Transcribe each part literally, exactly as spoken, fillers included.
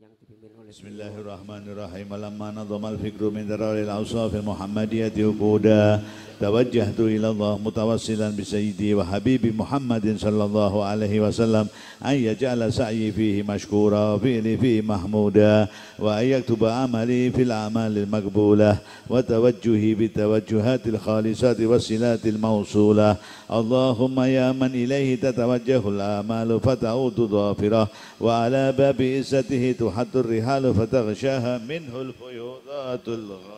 yang dipimpin oleh Bismillahirrahmanirrahim. Lamma nadhama al-fikru min dararil awsaf al-muhammadiyati uquda tawajjahtu ila Allah mutawassilan bi sayyidi wa habibi Muhammadin sallallahu alaihi wasallam an yaj'ala sa'yi fihi mashkura fi'li fihi mahmuda wa an yaktuba amali fil a'malil maqbulah wa tawajjuhi bi tawajjuhatil khalisati wassilatil mawsulah. Allahumma ya man ilaihi tatawajjahul amalu fata'udu dhafirah wa ala babi izzatihi tuhatur rihalu fataghshaha minhul fuyudatul ghamirah.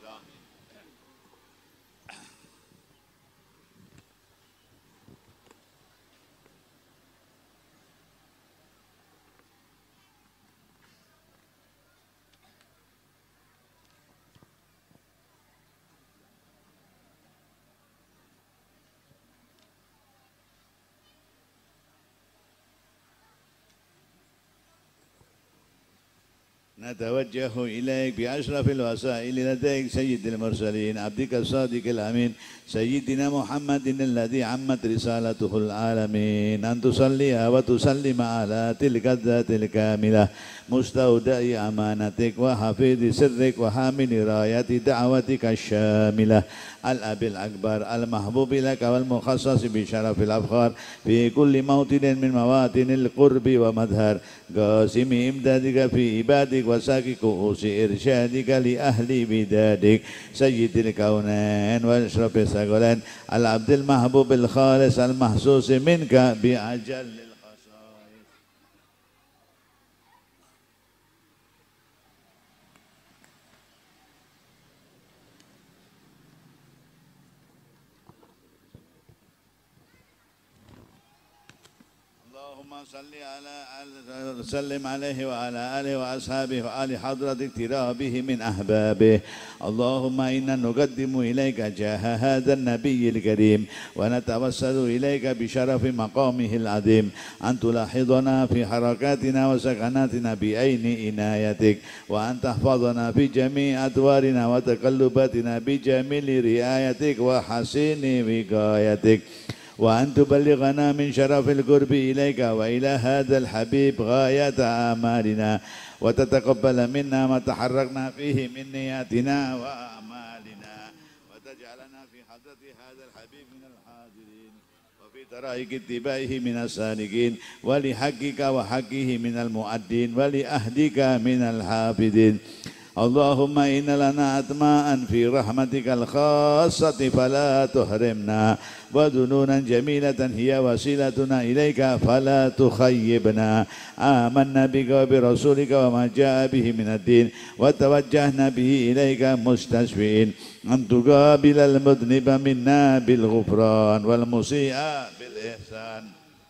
نتوجه إليك بأشرف الوسائل لديك سيد المرسلين عبدك الصادق الأمين سيدنا محمد الذي عمت رسالته العالمين أن تصلي وتسلم على تلك الذات الكاملة مستودع أمانتك وحفيظ سرك وحامل راية دعوتك الشاملة الأب الأكبر المحبوب لك والمخصص بشرف الأفخار في كل موطن من مواطن القرب ومظهر قاسم إمدادك في عبادك وساق كؤوس إرشادك لأهل بدادك سيد الكونين وأشرف الثقلين العبد المحبوب الخالص المحسوس منك بأجل صل على سلم عليه وعلى آله وأصحابه وآل حضرة اقترابه من أحبابه. اللهم إنا نقدم إليك جاه هذا النبي الكريم ونتوسل إليك بشرف مقامه العظيم أن تلاحظنا في حركاتنا وسكناتنا بعين عنايتك وأن تحفظنا في جميع أدوارنا وتقلباتنا بجميل رعايتك وحسين وقايتك وأن تبلغنا من شرف القرب إليك وإلى هذا الحبيب غاية آمالنا وتتقبل منا ما تحركنا فيه من نياتنا وأعمالنا وتجعلنا في حضرة هذا الحبيب من الحاضرين وفي طرائق اتباعه من السالكين ولحقك وحقه من المؤدين ولأهدك من الحافظين. اللهم إن لنا أطماعا في رحمتك الخاصة فلا تحرمنا وذنونا جميلة هي وسيلتنا إليك فلا تخيبنا. آمنا بك وبرسولك وما جاء به من الدين وتوجهنا به إليك مستشفئين أن تقابل المذنب منا بالغفران والمسيء بالإحسان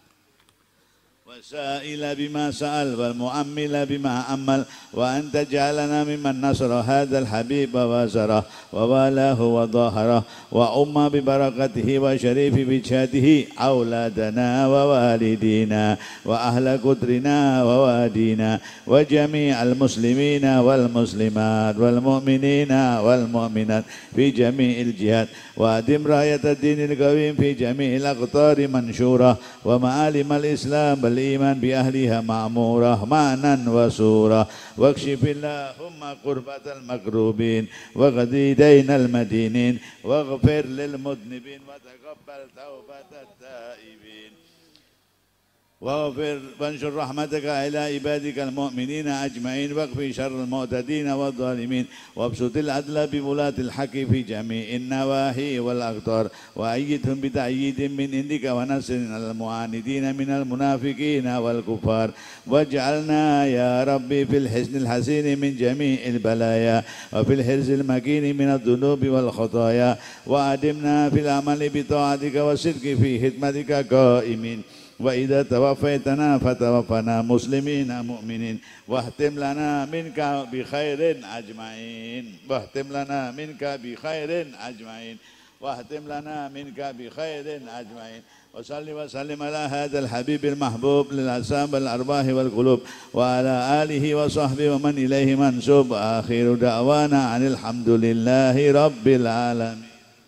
والسائل بما سأل والمؤمل بما أمل وأن تجعلنا ممن نصر هذا الحبيب ووازره ووالاه وظاهره وأم ببركته وشريف بجهاده أولادنا ووالدينا وأهل قدرنا ووادينا وجميع المسلمين والمسلمات والمؤمنين والمؤمنات في جميع الجهات وأدم راية الدين القويم في جميع الأقطار منشورة ومعالم الإسلام بالإيمان بأهلها معمورة معنا وسورة واكشف اللهم قربة المكروبين وقضي دين المدينين واغفر للمذنبين وتقبل توبة التائبين واغفر وانشر رحمتك إلى عبادك المؤمنين أجمعين واكفي شر المعتدين والظالمين وابسط العدل بولاة الحق في جميع النواحي والأقطار وأيدهم بتأييد من عندك ونصر على المعاندين من المنافقين والكفار واجعلنا يا ربي في الحسن الحسين من جميع البلايا وفي الحرز المكين من الذنوب والخطايا وأدمنا في العمل بطاعتك والصدق في خدمتك قائمين وإذا توفيتنا فتوفنا مسلمين مؤمنين واختم لنا منك بخير أجمعين واختم لنا منك بخير أجمعين واختم لنا منك بخير أجمعين وصل وسلم على هذا الحبيب المحبوب للأجسام والأرواح والقلوب وعلى آله وصحبه ومن إليه منسوب آخر دعوانا عن الحمد لله رب العالمين.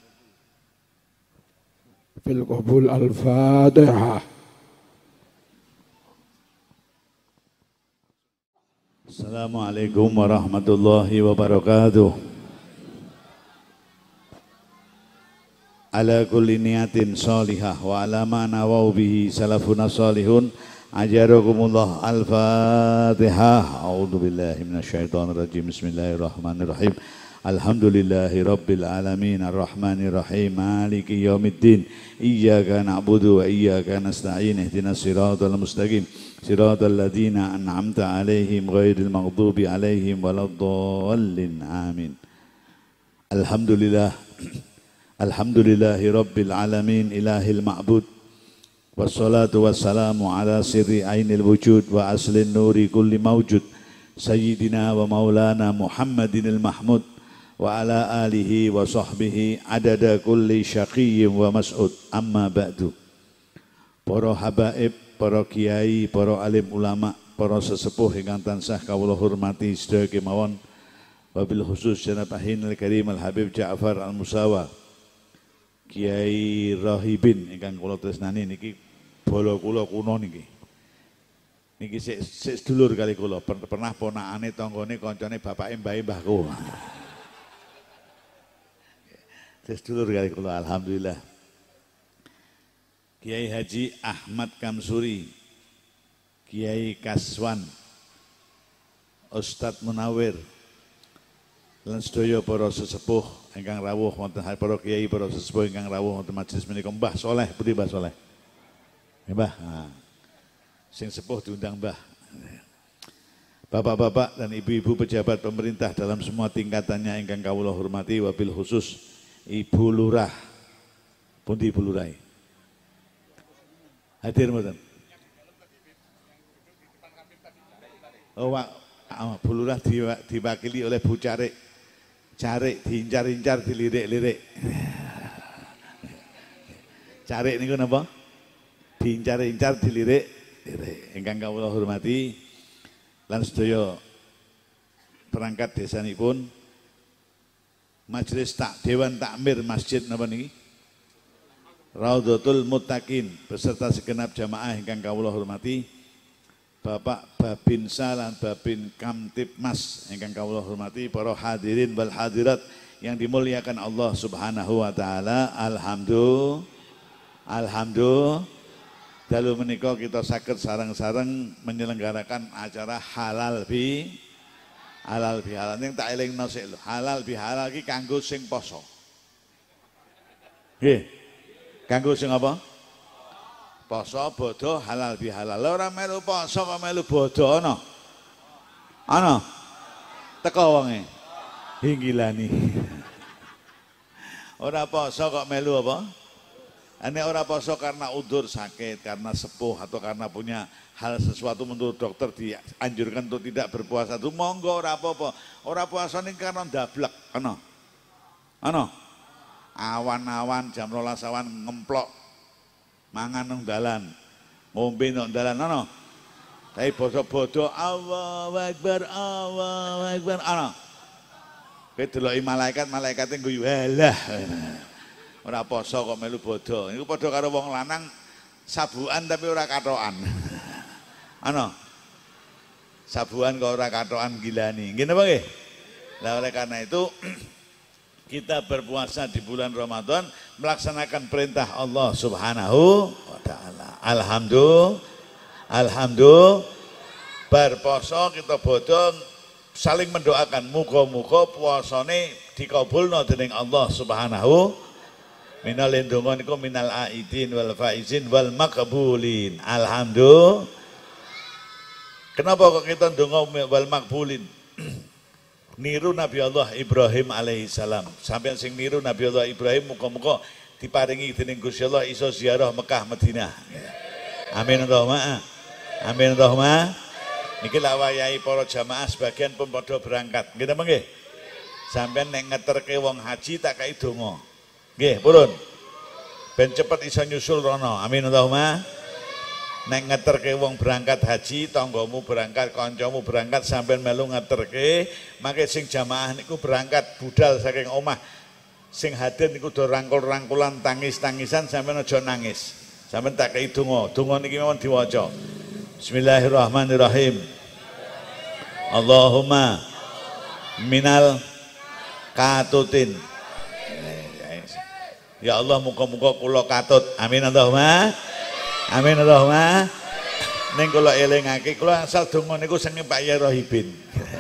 في القبول الفاتحة. Assalamualaikum warahmatullahi wabarakatuh. Ala kulli niyatin salihah wa ala ma nawau bihi salafuna salihun ajarokumullah. Al-Fatihah. A'udzu billahi minasyaitonir rajim. Bismillahirrahmanirrahim. Alhamdulillahi rabbil alamin arrahmanir rahim maliki yaumiddin. Iyyaka na'budu wa iyyaka nasta'in. Ihdinas siratal mustaqim. Siratal ladzina an'amta 'alaihim ghairil maghdubi 'alaihim waladdallin. Amin. Alhamdulillah. Alhamdulillahi rabbil alamin ilahil ma'bud. Wassalatu wassalamu ala sirri ainil wujud wa aslin nuri kulli mawjud. Sayyidina wa maulana Muhammadinil mahmud. Wa ala alihi wa sahbihi adada kulli syaqiyyin wa mas'ud. Amma ba'du. Para habaib, para kiai, para alim ulama, para sesepuh ingkang tansah kawula hormati sedaya kemawon. Wabil khusus Janab Ahinul Karim Al Habib Ja'far Al Musawa, Kiai Rahibin ingkang kula tresnani niki bala kula kuno niki. Niki sik sik sedulur kali kula, pernah ponakane tanggane kancane bapake mbahe mbahku. Sik sedulur kali kula, alhamdulillah. Kiai Haji Ahmad Kamsuri, Kiai Kaswan, Ustadz Munawir, lan sedaya para sesepuh ingkang rawuh wonten para kiai para sesepuh ingkang rawuh wonten majelis menika. Mbah Soleh, pundi Mbah Soleh? Ya Mbah. Nah, sing sepuh diundang Mbah. Bapak-bapak dan ibu-ibu pejabat pemerintah dalam semua tingkatannya ingkang kawula hormati, wabil khusus Ibu Lurah. Pundi Ibu Lurah? Hadir mboten? Oh, Bu Lurah diwakili oleh Bu Carik. Carik diincar-incar, dilirik-lirik. Carik niku napa? Diincar-incar, dilirik-lirik. Ingkang kawula hormati lan sedaya perangkat desanipun, Majelis Tak Dewan Takmir Masjid napa niki? Raudhatul Muttaqin beserta segenap jamaah ingkang kawula hormati. Bapak Babinsa lan Babin Kamtibmas ingkang kawula hormati, para hadirin wal hadirat yang dimuliakan Allah Subhanahu wa taala. Alhamdulillah. Alhamdulillah. Dalu menika kita saged sareng-sareng menyelenggarakan acara halal bi halal bi halal. Ning tak elingno sik lho. Halal bi halal iki kanggo sing poso. Nggih. Kanggo sing apa? Poso bodo halal bihalal. Ora melu poso kok melu bodo ana. Ana. Teko wonge. Hinggilani. Ora poso kok melu apa? Ane ora poso karena udzur sakit, karena sepuh atau karena punya hal sesuatu menurut dokter dianjurkan untuk tidak berpuasa. Itu monggo ora apa-apa. Ora puasa ning karena ndablek. Ana. Ana. Awan-awan jam rolas awan ngemplok. Mangan nang dalan, ngombe nang dalan ana. Tapi bodo-bodo Allahu Akbar, Allahu Akbar ana. Kowe deloki malaikat, malaikate ngguyu halah. Ora poso kok melu bodo. Iku padha karo wong lanang sabuan tapi ora katokan. Ana. Sabuan kok ora katokan gilani. Nggih napa nggih? Lah oleh karena itu kita berpuasa di bulan Ramadan melaksanakan perintah Allah Subhanahu wa taala. Alhamdulillah. Alhamdulillah. Berposo kita bodho saling mendoakan muga-muga puasane dikabulna dening Allah Subhanahu. Minal lindungan niku minal aidin wal faizin wal maqbulin. Alhamdulillah. Kenapa kok kita ndonga wal maqbulin? Niru Nabi Allah Ibrahim alaihissalam. Sampeyan sing niru Nabi Allah Ibrahim muga-muga diparingi dening Gusti Allah iso ziarah Mekah Madinah. Amin Allahumma. Amin Allahumma. Niki lak wayahe para jamaah sebagian pun padha berangkat. Nggih napa nggih? Sampeyan nek ngeterke wong haji tak kai donga. Nggih, purun. Ben cepet iso nyusul rono. Amin Allahumma. Nek ngeterke wong berangkat haji, tanggamu berangkat, kancamu berangkat, sampean melu ngeterke, mangke sing jamaah niku berangkat budal saking omah. Sing hadir niku do rangkul-rangkulan, tangis-tangisan, sampean aja nangis. Sampean tak kei donga. Donga niki mawon diwaca. Bismillahirrahmanirrahim. Allahumma minal katutin. Ya Allah muga-muga kula katut. Amin Allahumma. Amin Allahumma. Ning kula elingake kula asal donga niku senenge Pak Yai Rohibin.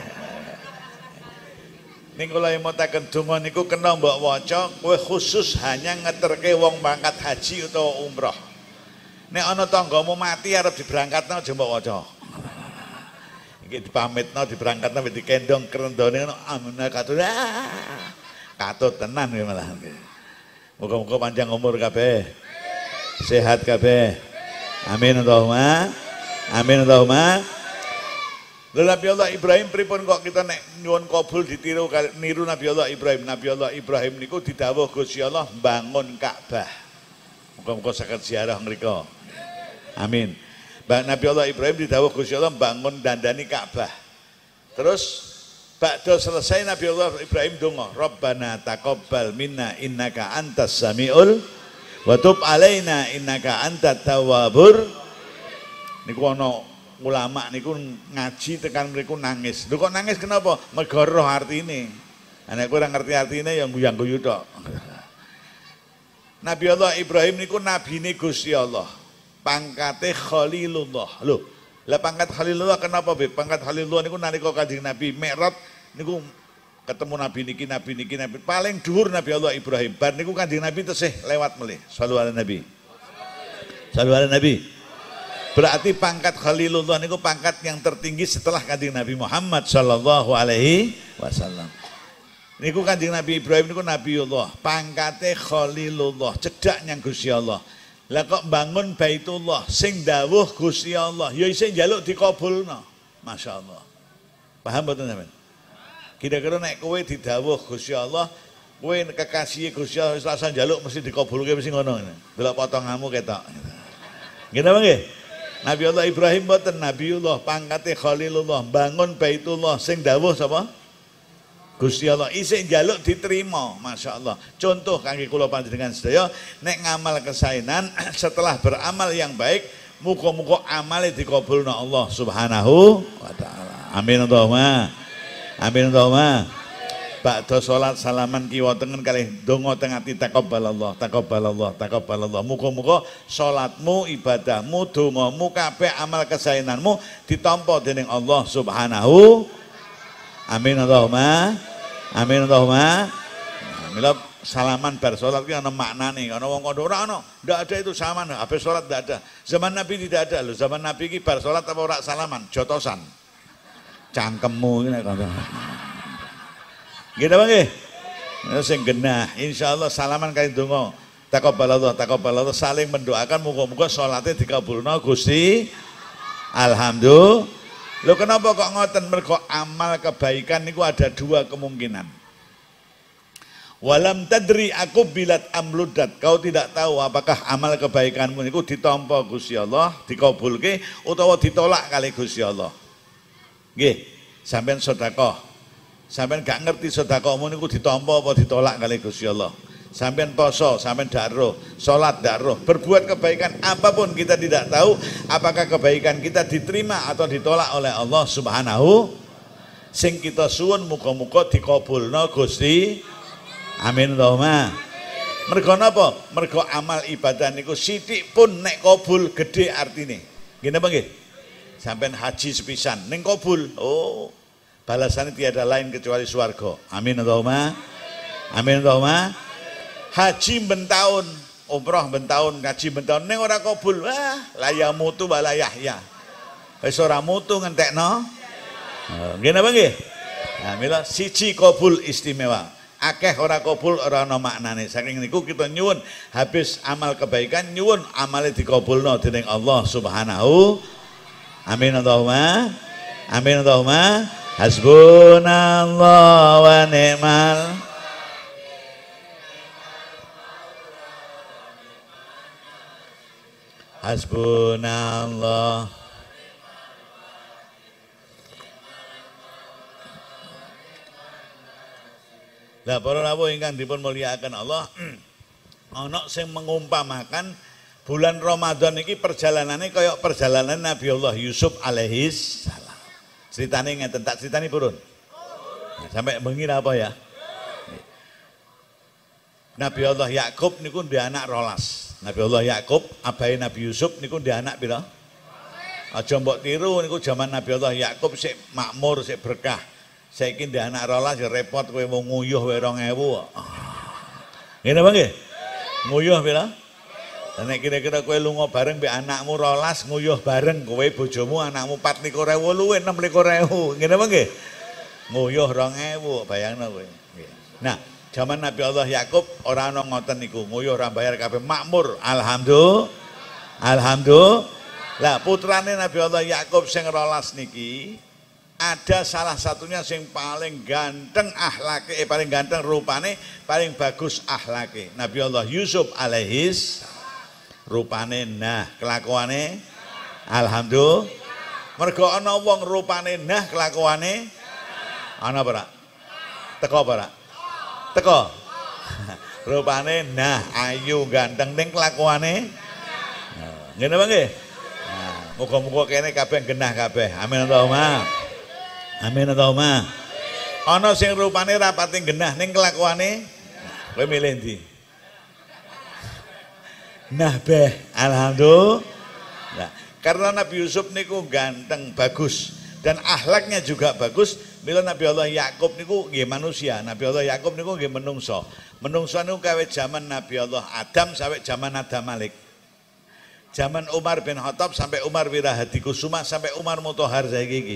Ning kula imutaken donga niku kena mbok waca kowe khusus hanya ngeterke wong berangkat haji utawa umroh. Nek ana tanggamu mati arep diberangkatno aja mbok waca. Iki dipamitno diberangkatno wis dikendong krendone ngono amna katut. Katut tenan kuwi malah. Muga-muga panjang umur kabeh. Sehat kabeh. Amin Allahumma. Amin Allahumma. Lalu Nabi Allah Ibrahim pripun kok kita nek nyuwun kabul ditiru niru Nabi Allah Ibrahim. Nabi Allah Ibrahim niku didhawuh Gusti Allah bangun Ka'bah. Muga-muga saged ziarah mriku. Amin. Nabi Allah Ibrahim didhawuh Gusti Allah bangun dandani Ka'bah. Terus ba'da selesai Nabi Allah Ibrahim donga, Rabbana taqabbal minna innaka antas samiul wa tub alaina innaka antat tawwabur. Niku ana ulama niku ngaji tekan mriku nangis. Lho kok nangis kenapa? Mergo roh artine. Nek kowe ora ngerti artine ya guyang-guyu tok. Nabi Allah Ibrahim niku nabine Gusti Allah. Pangkate Khalilullah. Lho, lah pangkat Khalilullah kenapa, Beb? Pangkat Khalilullah niku nalika Kanjeng Nabi Mi'raj niku ketemu Nabi niki Nabi niki Nabi paling dhuwur Nabi Allah Ibrahim. Bar niku Kanjeng Nabi tesih lewat melih. Shallallahu alaihi Nabi. Shallallahu alaihi Nabi. Berarti pangkat Khalilullah niku pangkat yang tertinggi setelah Kanjeng Nabi Muhammad sallallahu alaihi wasallam. Niku Kanjeng Nabi Ibrahim niku Nabiullah, pangkate Khalilullah, cedhak nyang Gusti Allah. Lah kok bangun Baitullah sing dawuh Gusti Allah, ya isih njaluk dikabulno. Masyaallah. Paham mboten sampean? Kira-kira nek kowe didhawuh Gusti Allah, kowe kekasih Gusti Allah wis rasa njaluk mesti dikabulke mesti ngono. Delok potonganmu ketok. Nggih napa nggih? Nabi Allah Ibrahim mboten Nabiullah, pangkate Khalilullah, bangun Baitullah sing dawuh sapa? Gusti Allah isih njaluk diterima. Masyaallah. Contoh kangge kula panjenengan sedaya nek ngamal kesaenan setelah beramal yang baik muga-muga amale dikabulna Allah Subhanahu wa taala. Amin Allahumma. Amin Allahumma. Ba'da salat salaman kiwa tengen kalih donga teng ati takabbalallah, takabbalallah, takabbalallah. Muga-muga salatmu, ibadahmu, dongamu, kabeh amal kesaenanmu ditampa dening Allah Subhanahu. Amin Allahumma. Amin Allahumma. Mila salaman bar salat ki ana maknane, ana wong kandha ora ana. Ndak ada itu salaman, habis salat ndak ada. Zaman Nabi tidak ada lho. Zaman Nabi ki bar salat apa ora salaman, jotosan. Cangkemmu iki nek kandha. Nggih ta, nggih? Sing genah, insyaallah salaman kali donga. Taqabbalallah, taqabbalallah saling mendoakan muga-muga salate dikabulna Gusti. Alhamdulillah. Lho kenapa kok ngoten? Mergo amal kebaikan niku ada dua kemungkinan. Walam tadri aku bilat amludat. Kau tidak tahu apakah amal kebaikanmu niku ditampa Gusti Allah, dikabulke utawa ditolak kali Gusti Allah. Nggih, sampean sedekah. Sampean gak ngerti sedekahmu niku ditampa apa ditolak kali Gusti Allah. Sampean poso, sampean dak roh, salat dak roh, berbuat kebaikan apapun kita tidak tahu apakah kebaikan kita diterima atau ditolak oleh Allah Subhanahu. Sing kita suwun muga-muga dikabulna Gusti. Amin Allahumma. Mergo napa? Mergo amal ibadah niku sithik pun nek kabul gede artine. Nggih napa nggih? Sampean haji sepisan ning kabul. Oh, balasannya tiada lain kecuali swarga. Amin Allahumma. Amin Allahumma. Haji bentahun, umrah bentahun, ngaji bentahun ning ora kabul. Wah, laya mutu wala yahya. Wis ora mutu ngentekno. Nggih napa nggih? Nah, mila siji kabul istimewa. Akeh ora kabul ora ana maknane. Saking niku kita nyuwun habis amal kebaikan nyuwun amale dikabulna dening Allah Subhanahu. Amin Allahumma. Amin Allahumma. Hasbunallah wa ni'mal. Hasbunallah. Lah para rawuh ingkang dipun mulyakaken Allah, ana sing mengumpamakan bulan Ramadan iki perjalanannya kaya perjalanan Nabi Allah Yusuf alaihi salam. Ceritane ngeten, tak ceritani purun. Nah, sampai bengi apa ya? Nabi Allah Yakub niku ndek anak rolas. Nabi Allah Yakub, abahe Nabi Yusuf niku ndek anak pira? Aja mbok tiru niku zaman Nabi Allah Yakub sik makmur, sik berkah. Saiki ndek anak rolas ya repot kowe mau nguyuh wae rong ewu kok. Ngene apa nggih? Nguyuh pira? Lah nek kira-kira kowe lunga bareng mbek anakmu rolas nguyuh bareng kowe bojomu anakmu pat likur ewu luwe enam likur ewu. Ngene apa nggih? Nguyuh rong ewu bayangno kowe. Nah, zaman Nabi Allah Yakub ora ana ngoten niku, nguyuh ora bayar kabeh makmur. Alhamdulillah. Alhamdulillah. Lah putrane Nabi Allah Yakub sing rolas niki ada salah satunya sing paling ganteng akhlake, eh, paling ganteng rupane, paling bagus akhlake. Nabi Allah Yusuf alaihis rupane nah, kelakuane alhamdulillah. Mergo ana wong rupane nah, kelakuane ana apa? Teko apa? Teko. Rupane nah, ayu ganteng ning kelakuane. Ngene apa nggih? Nah, muga-muga kene kabeh genah kabeh. Amin Allahumma. Amin Allahumma. Ana sing rupane ra pati genah ning kelakuane. Kowe milih ndi? Nah beh, alhamdulillah. Nah, karena Nabi Yusuf niku ganteng, bagus dan akhlaknya juga bagus. Mila Nabi Allah Yakub niku nggih manusia. Nabi Allah Yakub niku nggih menungso. Menungso niku kawit zaman Nabi Allah Adam sampai zaman Adam Malik. Zaman Umar bin Khattab sampai Umar Wirahadi Kusuma sampai Umar Mutahar saiki iki.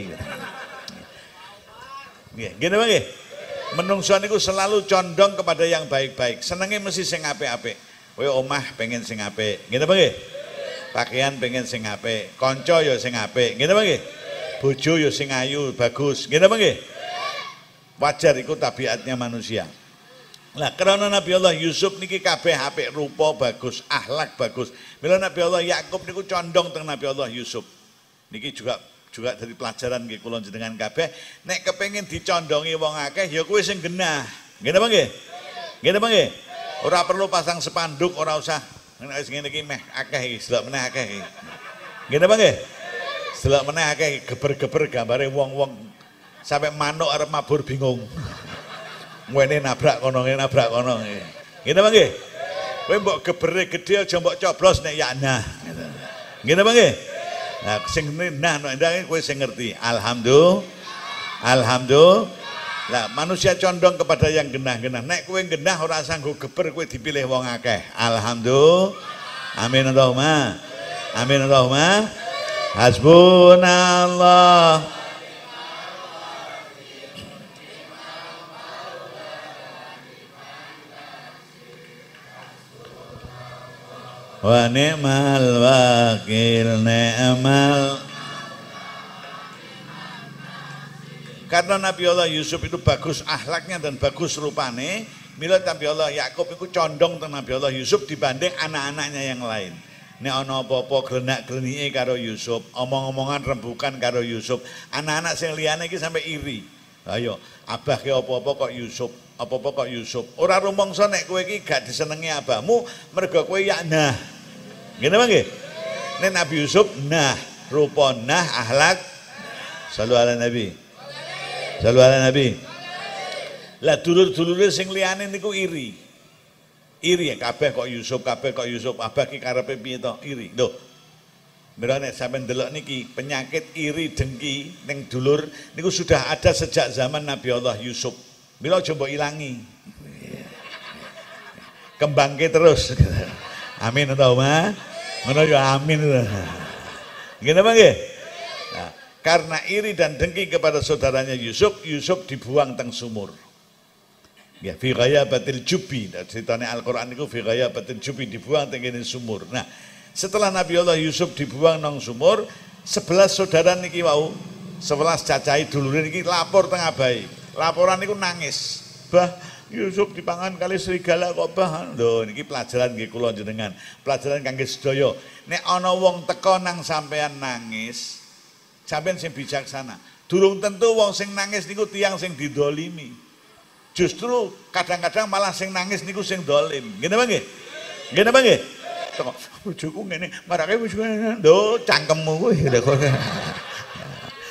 Nggih, ngene wae. Menungso niku selalu condong kepada yang baik-baik. Senenge mesti sing apik-apik. Kowe omah pengen sing apik. Ngene apa nggih? Pakaian pengen sing apik, kanca ya sing apik. Ngene apa nggih? Bojo ya sing ayu, bagus. Ngene apa nggih? Wajar iku tabiatnya manusia. Lah karena Nabi Allah Yusuf niki kabeh apik, rupa bagus, akhlak bagus. Mila Nabi Allah Yakub niku condong teng Nabi Allah Yusuf. Niki juga juga dari pelajaran nggih kula jenengan kabeh, nek kepengin dicondongi wong akeh ya kowe sing genah. Ngene apa nggih? Ngene apa nggih? Ora perlu pasang spanduk, ora usah. Nek wis ngene iki meh akeh iki, delok meneh akeh iki. Ngene apa nggih? Delok meneh akeh geber-geber gambare wong-wong sampai manuk arep mabur bingung. Ngene nabrak kono, ngene nabrak kono. Ngene apa nggih? Kowe mbok gebere gedhe aja mbok coblos nek ya nah. Ngene apa nggih? Nah, sing nah ndang kowe sing ngerti. Alhamdulillah. Alhamdulillah. Lah manusia condong kepada yang genah-genah. Nek kowe genah ora sanggo geber kowe dipilih wong akeh. Alhamdulillah. Amin Allahumma. Amin Allahumma. Hasbunallah. Wa ni'mal wakil ni'mal. Karena Nabi Allah Yusuf itu bagus akhlaknya dan bagus rupane, mila Nabi Allah Yakub itu condong tentang Nabi Allah Yusuf dibanding anak-anaknya yang lain. Nek ana apa-apa grenak-grenike karo Yusuf, omong-omongan rembukan karo Yusuf, anak-anak sing liyane iki sampai iri. Ayo, abah ki apa-apa kok Yusuf, apa-apa kok Yusuf. Ora rumangsa nek kowe iki gak disenengi abahmu mergo kowe ya nah. Ngene apa nggih? Nek Nabi Yusuf nah, rupa nah, akhlak sallu ala Nabi. Sallu ala Nabi. Lah dulur-dulure sing liyane niku iri. Iri ya kabeh kok Yusuf, kabeh kok Yusuf, abah ki karepe piye to? Iri. Lho. Mira nek sampean delok niki penyakit iri dengki ning dulur niku sudah ada sejak zaman Nabi Allah Yusuf. Mila aja mbok ilangi. Kembangke terus. Amin Allahumma. Ngono ya amin. Ngene apa nggih? Nah, karena iri dan dengki kepada saudaranya Yusuf, Yusuf dibuang teng sumur. Ya, fi ghayabatil jubi. Ceritane Al-Qur'an niku fi ghayabatil jubi dibuang teng kene sumur. Nah, setelah Nabi Allah Yusuf dibuang nang sumur, sebelas saudara niki wau, sebelas cacai dulure niki lapor teng abahe. Laporan niku nangis. Bah, Yusuf dipangan kali serigala kok bah. Lho niki pelajaran nggih kula jenengan. Pelajaran kangge sedaya. Nek ana wong teka nang sampean nangis, sampean sing bijaksana. Durung tentu wong sing nangis niku tiyang sing didolimi. Justru kadang-kadang malah sing nangis niku sing dolim. Ngene apa nggih? Ngene apa nggih? Teko bojoku ngene, marake bojoku. Lho cangkemmu kuwi.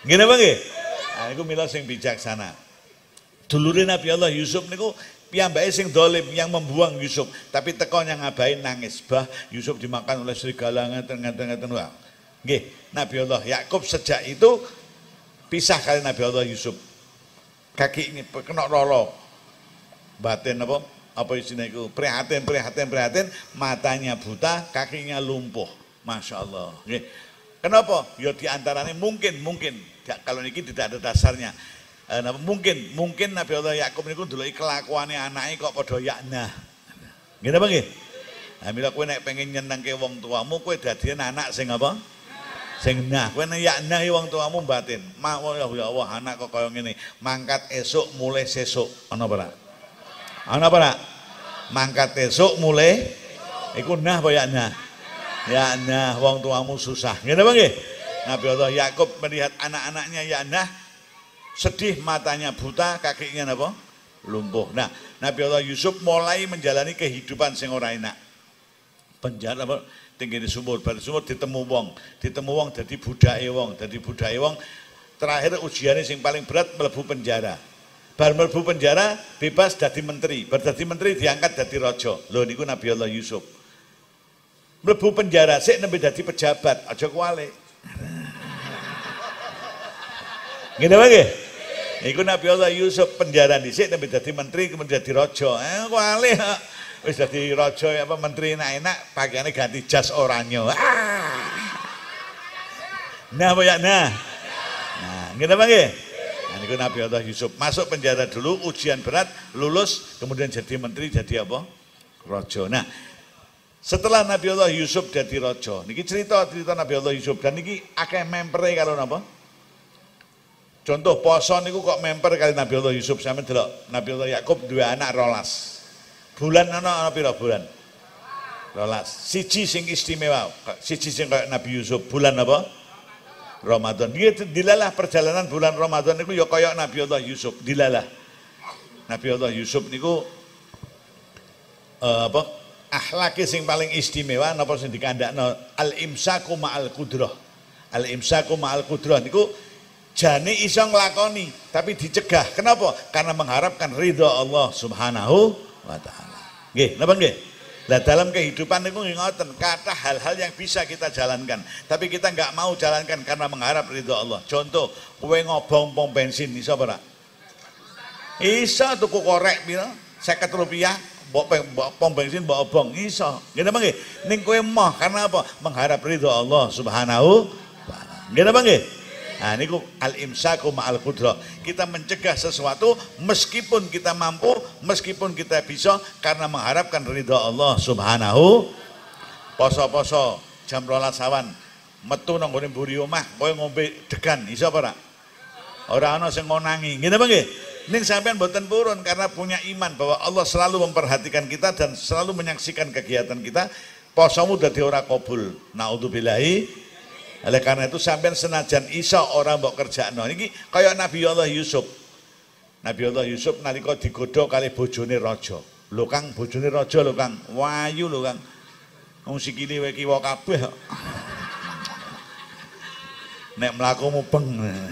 Nggih napa nggih? Nah niku mila sing bijaksana. Dulure Nabi Allah Yusuf niku piyambake sing dolim yang membuang Yusuf, tapi teko yang ngabain nangis, bah Yusuf dimakan oleh serigala ngeten-ngeten wae. Nggih, Nabi Allah Yakub sejak itu pisah kali Nabi Allah Yusuf. Kaki ini kena rolo. Batin apa? Apa istilahnya itu? Prihatin, prihatin, prihatin, matanya buta, kakinya lumpuh. Masya Allah. Nggih. Kenapa? Ya diantaranya mungkin, mungkin. Ya, kalau ini tidak ada dasarnya. Eh, mungkin, mungkin Nabi Allah Yakub niku ndelok kelakuane anake kok padha yaknah. Nggih napa nggih? Nah, mila kowe nek pengen nyenengke wong tuamu, kowe dadian anak sing apa? Sing nah, kowe nek yaknah wong tuamu batin. Ma ya Allah, anak kok kaya ngene, mangkat esuk mulai sesuk. Ana apa ora? Ana apa ora? Mangkat esuk mulai iku nah apa yaknah? Yaknah wong tuamu susah. Nggih napa nggih? Nabi Allah Yakub melihat anak-anaknya yaknah, sedih, matanya buta, kakinya apa? Lumpuh. Nah, Nabi Allah Yusuf mulai menjalani kehidupan sing ora enak. Penjara apa? Tinggi di sumur, bar sumur ditemu wong, ditemu wong dadi budake wong, dadi budake wong. Terakhir ujiannya sing paling berat mlebu penjara. Bar mlebu penjara bebas dadi menteri, bar dadi menteri diangkat dadi raja. Lho niku Nabi Allah Yusuf. Mlebu penjara sik nembe dadi pejabat, aja kuwalik. Ngene wae nggih. Iku Nabi Allah Yusuf penjara dhisik nembe dadi menteri kemudian dadi raja. Eh kuwale wis dadi raja apa menteri enak-enak pakaiane ganti jas oranye. Ah. Nah, ya nah. Nah, ngene apa nggih? Nah niku Nabi Allah Yusuf masuk penjara dulu, ujian berat, lulus, kemudian jadi menteri, jadi apa? Raja. Nah, setelah Nabi Allah Yusuf jadi raja, niki cerita-cerita Nabi Allah Yusuf dan niki akeh mempere karo napa? Contoh poso niku kok memper kali Nabi Allah Yusuf, sampe delok Nabi Allah Yakub dua anak rolas. Bulan ana ana pira bulan? Rolas. Siji sing istimewa, siji sing kayak Nabi Yusuf, bulan apa? Ramadan. Dia dilalah perjalanan bulan Ramadan niku ya kaya Nabi Allah Yusuf, dilalah. Nabi Allah Yusuf niku uh, apa? Akhlake sing paling istimewa napa sing dikandakno al-imsaku ma'al qudrah. Al-imsaku ma'al qudrah niku jane iso nglakoni tapi dicegah. Kenapa? Karena mengharapkan ridha Allah Subhanahu wa taala. Nggih, napa nggih? Lah dalam kehidupan niku ngoten, kata hal-hal yang bisa kita jalankan, tapi kita nggak mau jalankan karena mengharap ridha Allah. Contoh, kowe ngobong pom bensin iso apa ora? Iso tuku korek pira? seket rupiah, mbok pom bensin mbok obong iso. Nggih napa nggih? Ning kowe moh karena apa? Mengharap ridha Allah Subhanahu wa taala. Nggih napa nggih? Nah ini al-imsaku ma'al qudrah. Kita mencegah sesuatu meskipun kita mampu, meskipun kita bisa, karena mengharapkan ridha Allah Subhanahu. Poso-poso jam rolas awan metu nang ngene mburi omah kowe ngombe degan iso apa ora? Ora ana sing ngonangi. Ngene apa nggih? Ning sampean mboten purun karena punya iman bahwa Allah selalu memperhatikan kita dan selalu menyaksikan kegiatan kita. Posomu dadi ora kabul. Naudzubillahi. Oleh karena itu sampean senajan iso orang mbok kerjakno niki kaya Nabi Allah Yusuf. Nabi Allah Yusuf nalika digodha kali bojone raja. Lho Kang, bojone raja lho Kang. Wayu lho Kang. Wong sikile wae kiwa kabeh. Nek mlaku mubeng.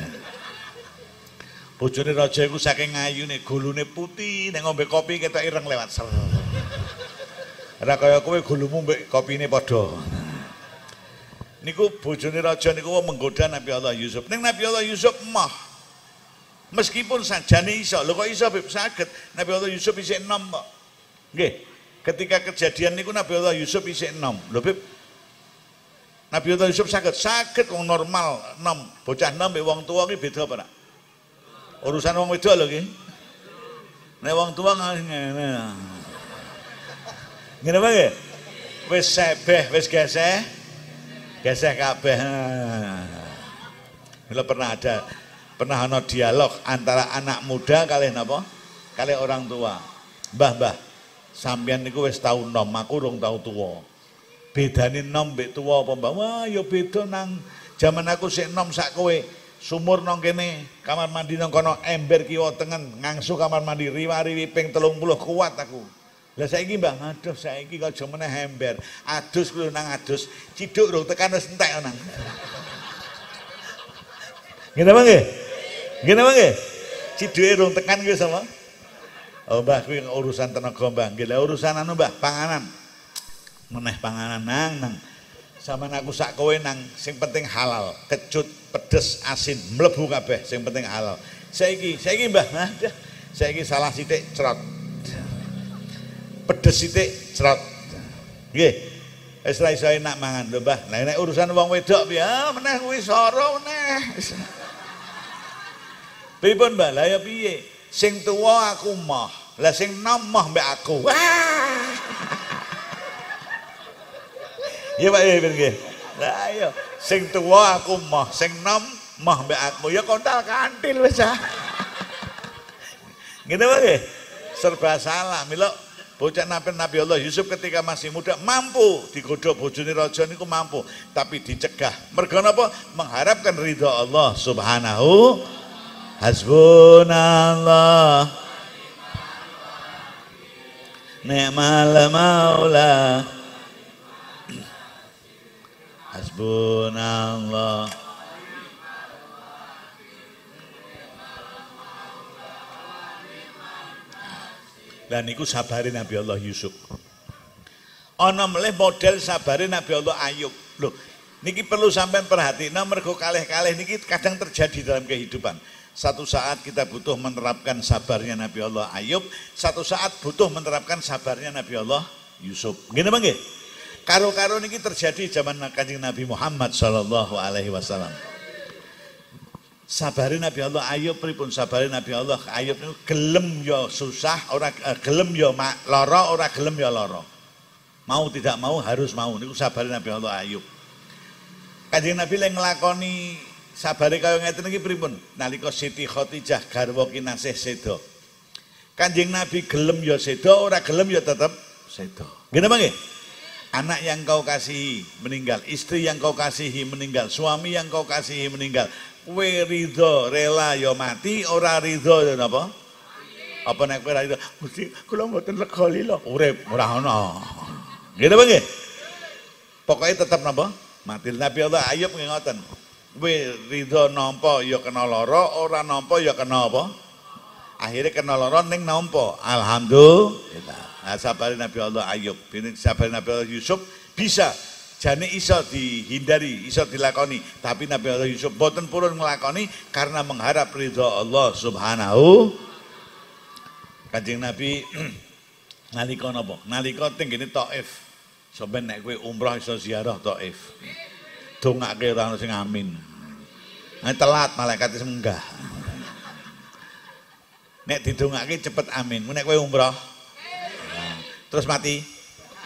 Bojone raja iku saking ayune, gulune putih, nek ngombe kopi ketok ireng lewat ser. Ora kaya kowe gulumu mbek kopine padha. Niku bojone raja niku menggoda Nabi Allah Yusuf. Ning Nabi Allah Yusuf mah meskipun sajane iso, lho kok iso Beb saged. Nabi Allah Yusuf isih enom kok. Nggih. Ketika kejadian niku Nabi Allah Yusuf isih enom. Lho Beb. Nabi Allah Yusuf saged, saged wong normal enom, bocah enom mbek wong tuwa ki beda apa ora? Urusan wong wedok lho ki. Nek wong tuwa ngene. Ngene wae. Wis sebeh, wis geseh. Geseh kabeh. Kalau pernah ada pernah ana dialog antara anak muda kali napa? Kali orang tua. Mbah, Mbah, sampeyan niku wis tau nom, aku urung tau tuwa. Bedane nom mbek tuwa apa, Mbah? Wah, ya beda nang jaman aku sik nom sak kowe. Sumur nang kene, kamar mandi nang kono, ember kiwa tengen, ngangsu kamar mandi riwa-riwi ping telung puluh kuat aku. Lah saiki Mbah, aduh saiki kok aja meneh ember. Adus kuwi nang adus, ciduk rung tekan wis entek nang. Ngene apa nggih? Ngene apa nggih? Ciduke rung tekan kuwi sama. Oh Mbah kuwi urusan tenaga Mbah. Nggih urusan anu Mbah panganan. Meneh panganan nang nang. Sampeyan aku sak kowe nang sing penting halal, kecut, pedes, asin, mlebu kabeh sing penting halal. Saiki, saiki Mbah, nah, saiki salah sithik cerot. Pedes sithik cerot. Nggih. Wis ra iso enak mangan lho Mbah. Lah nek urusan wong wedok piye? Ah meneh kuwi soro meneh. Pripun Mbah? Lah ya piye? Sing tuwa aku moh. Lah sing nom moh mbek aku. Wah. Ya Pak ya nggih. Lah ayo sing tuwa aku moh, sing nom moh mbek aku. Ya kontal kantil wis ah. Ngene wae. Serba salah. Mila bocah Nabi Nabi Allah Yusuf ketika masih muda mampu digodhog bojone raja niku mampu, tapi dicegah. Mergo napa? Mengharapkan ridha Allah Subhanahu. Hasbunallah ni'mal maula hasbunallah. Dan niku sabare Nabi Allah Yusuf. Ana melih model sabare Nabi Allah Ayub. Loh, niki perlu sampean perhatikno mergo kalih-kalih niki kadang terjadi dalam kehidupan. Satu saat kita butuh menerapkan sabarnya Nabi Allah Ayub, satu saat butuh menerapkan sabarnya Nabi Allah Yusuf. Gini bang, karo-karo niki terjadi zaman Kanjeng Nabi Muhammad Shallallahu Alaihi Wasallam. Sabari Nabi Allah Ayub pripun sabari Nabi Allah Ayub niku gelem ya susah, ora uh, gelem ya lara, ora gelem ya lara. Mau tidak mau harus mau niku sabari Nabi Allah Ayub. Kanjeng Nabi lek nglakoni sabare kaya ngeten iki pripun? Nalika Siti Khadijah garwa kinasih seda. Kanjeng Nabi gelem ya seda, ora gelem ya tetep seda. Ngene apa nggih? Anak yang kau kasihi meninggal, istri yang kau kasihi meninggal, suami yang kau kasihi meninggal. Kowe ridho rela ya mati, ora ridho ya napa? Apa nek kowe ora ridho? Gusti, kula mboten lega lila urip ora ana. Ngene apa nggih? Pokoke tetep napa? Mati. Nabi Allah Ayub ngoten. Kowe ridho nampa ya kena lara, ora nampa ya kena apa? Akhirnya kena lara ning nampa. Alhamdulillah. Nah, sabari Nabi Allah Ayub, sabari Nabi Allah Yusuf bisa. Jane iso dihindari, iso dilakoni, tapi Nabi Allah Yusuf boten purun nglakoni karena mengharap ridha Allah Subhanahu. Kanjeng Nabi nalika napa? Nalika teng kene Thaif. Sampeyan nek kowe umrah iso ziarah Thaif. Dongake ora ono sing amin. Nek telat malaikat wis munggah. Nek didongake cepet amin. Nek kowe umrah terus mati.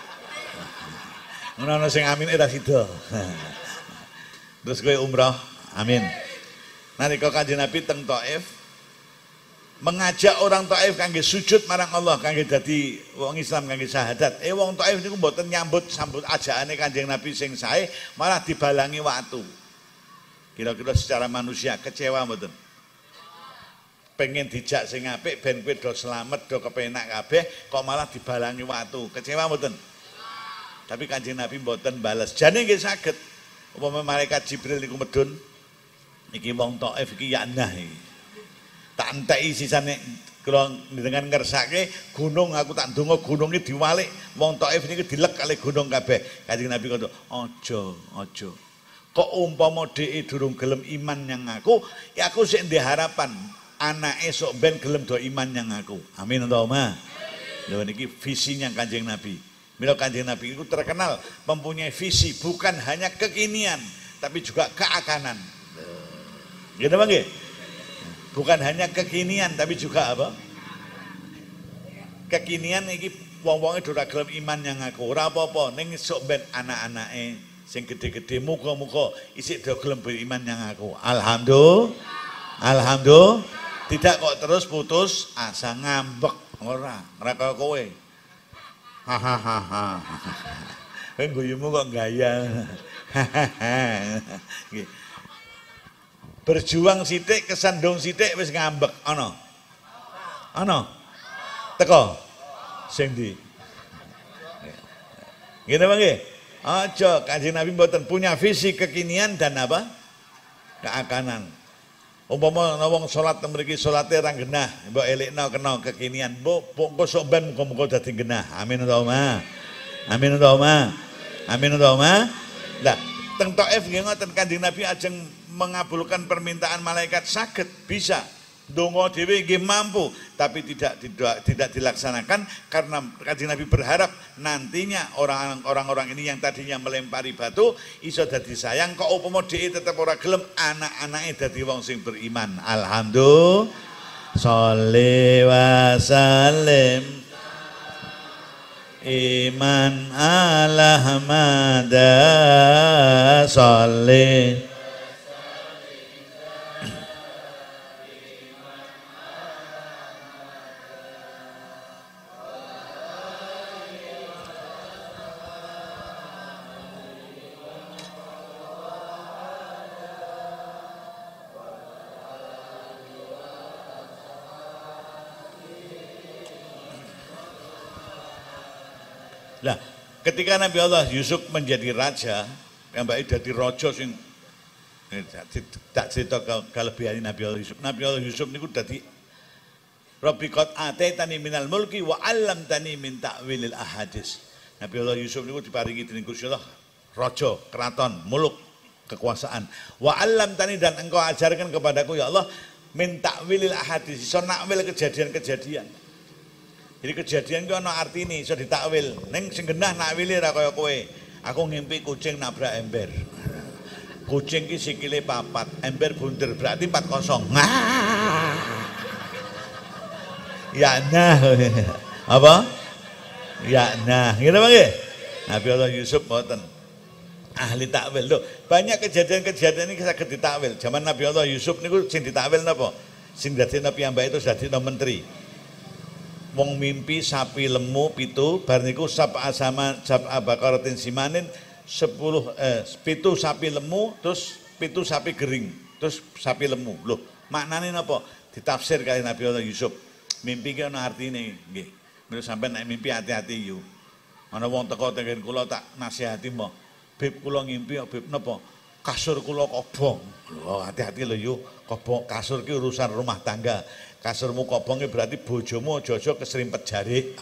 Ngono sing amin ora sida. Terus kowe umrah, amin. Nalika Kanjeng Nabi teng Thaif mengajak orang Thaif kangge sujud marang Allah, kangge dadi wong Islam, kangge syahadat. Eh wong Thaif niku mboten nyambut sambut ajakane Kanjeng Nabi sing sae, malah dibalangi watu. Kira-kira secara manusia kecewa mboten? Pengen dijak sing apik ben kowe do slamet, do kepenak kabeh, kok malah dibalangi watu. Kecewa mboten? Tapi Kanjeng Nabi mboten bales. Jane nggih saged. Upama malaikat Jibril niku medun, iki wong Thaif iki ya nah iki. Tak enteki sisane kula dengan ngersake gunung, aku tak ndonga gunung iki diwalik, wong Thaif niku dilek kali gunung kabeh. Kanjeng Nabi ngono, aja, aja. Kok umpama dhek durung gelem iman yang aku, ya aku sik ndek harapan anake sok ben gelem do iman yang aku. Amin Allahumma. Lha niki visinya Kanjeng Nabi. Mila Kanjeng Nabi itu terkenal mempunyai visi, bukan hanya kekinian tapi juga keakanan. Gitu Bang nggih? Bukan hanya kekinian tapi juga apa? Kekinian iki wong-wonge ora gelem iman yang aku. Ora apa-apa, ning sok ben anak-anake sing gede-gede muga-muga isih do gelem beriman yang aku. Alhamdulillah. Alhamdulillah. Tidak kok terus putus asa ngambek ora, ora kaya kowe. Hahaha. Kowe guyumu kok gaya. Berjuang sithik kesandung sithik wis ngambek ana. Ana. Teko. Sing ndi? Ngene Bang nggih. Aja Kanjeng Nabi mboten punya visi kekinian dan apa? Keakanan. Umpama ana wong salat mriki salate ra genah, mbok elekno kena kekinian. Mbok engko sok ben muga-muga dadi genah. Amin Allahumma. Amin Allahumma. Amin Allahumma. Lah, teng Taif nggih ngoten Kanjeng Nabi ajeng mengabulkan permintaan malaikat saged bisa. Donga dhewe nggih mampu, tapi tidak tidak tidak dilaksanakan karena Kanjeng Nabi berharap nantinya orang-orang ini yang tadinya melempari batu iso dadi sayang kok upama dhewe tetep ora gelem anak-anake dadi wong sing beriman. Alhamdulillah. Sholli wa sallim iman ala hamada sholli Nah, ketika Nabi Allah Yusuf menjadi raja, yang baik jadi rojo sing tak cerita kelebihan Nabi Allah Yusuf. Nabi Allah Yusuf niku dadi Rabbi qad ataitani minal mulki wa 'allamtani min ta'wilil ahadits. Nabi Allah Yusuf niku diparingi dening Gusti Allah raja, keraton, muluk, kekuasaan. Wa 'allamtani dan engkau ajarkan kepadaku ya Allah min ta'wilil ahadits, iso nakwil kejadian-kejadian. Jadi kejadian itu ana artine iso ditakwil. Ning sing genah nakwile ra kaya kowe. Aku ngimpi kucing nabrak ember. Kucing ki sikile papat, ember bunder berarti empat kosong. Ya nah. Apa? Ya nah. Ngene apa nggih? Nabi Allah Yusuf mboten ahli takwil. Loh, banyak kejadian-kejadian ini saged ditakwil. Zaman Nabi Allah Yusuf niku sing ditakwil napa? Sing dadi nabi ambek itu dadi menteri. Wong mimpi sapi lemu pitu bar niku sab asama sab abakaratin simanin sepuluh eh pitu sapi lemu terus pitu sapi gering terus sapi lemu. Loh, maknane napa? Ditafsir kali Nabi Allah Yusuf. Mimpi ki ana artine nggih. Menurut sampean nek mimpi hati-hati yo. Ana wong teko tengen kula tak nasihati mo. Bib kula ngimpi bib napa? Kasur kula kobong. Lho hati-hati lho yo. Kobong kasur ki urusan rumah tangga. Kasurmu kobongnya berarti bojomu aja-aja keserimpet jarik.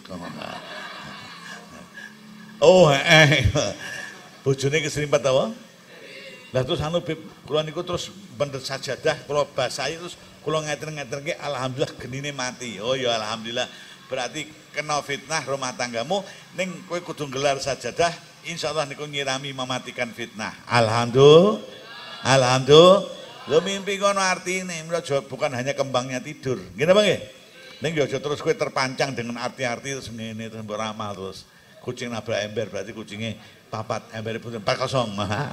Oh, eh. Bojone keserimpet apa? Lah terus anu Bib, kula niku terus bener sajadah, kula basahi terus kula ngeten-ngetenke alhamdulillah genine mati. Oh ya alhamdulillah. Berarti kena fitnah rumah tanggamu ning kowe kudu gelar sajadah, insyaallah niku nyirami mematikan fitnah. Alhamdulillah. Alhamdulillah. Lo mimpi kono artine, bukan hanya kembangnya tidur. Gini apa nggih? Ning yo aja terus kowe terpancang dengan arti-arti terus ngene terus mbok ramal terus. Kucing nabrak ember berarti kucingnya papat, embere putih empat kosong.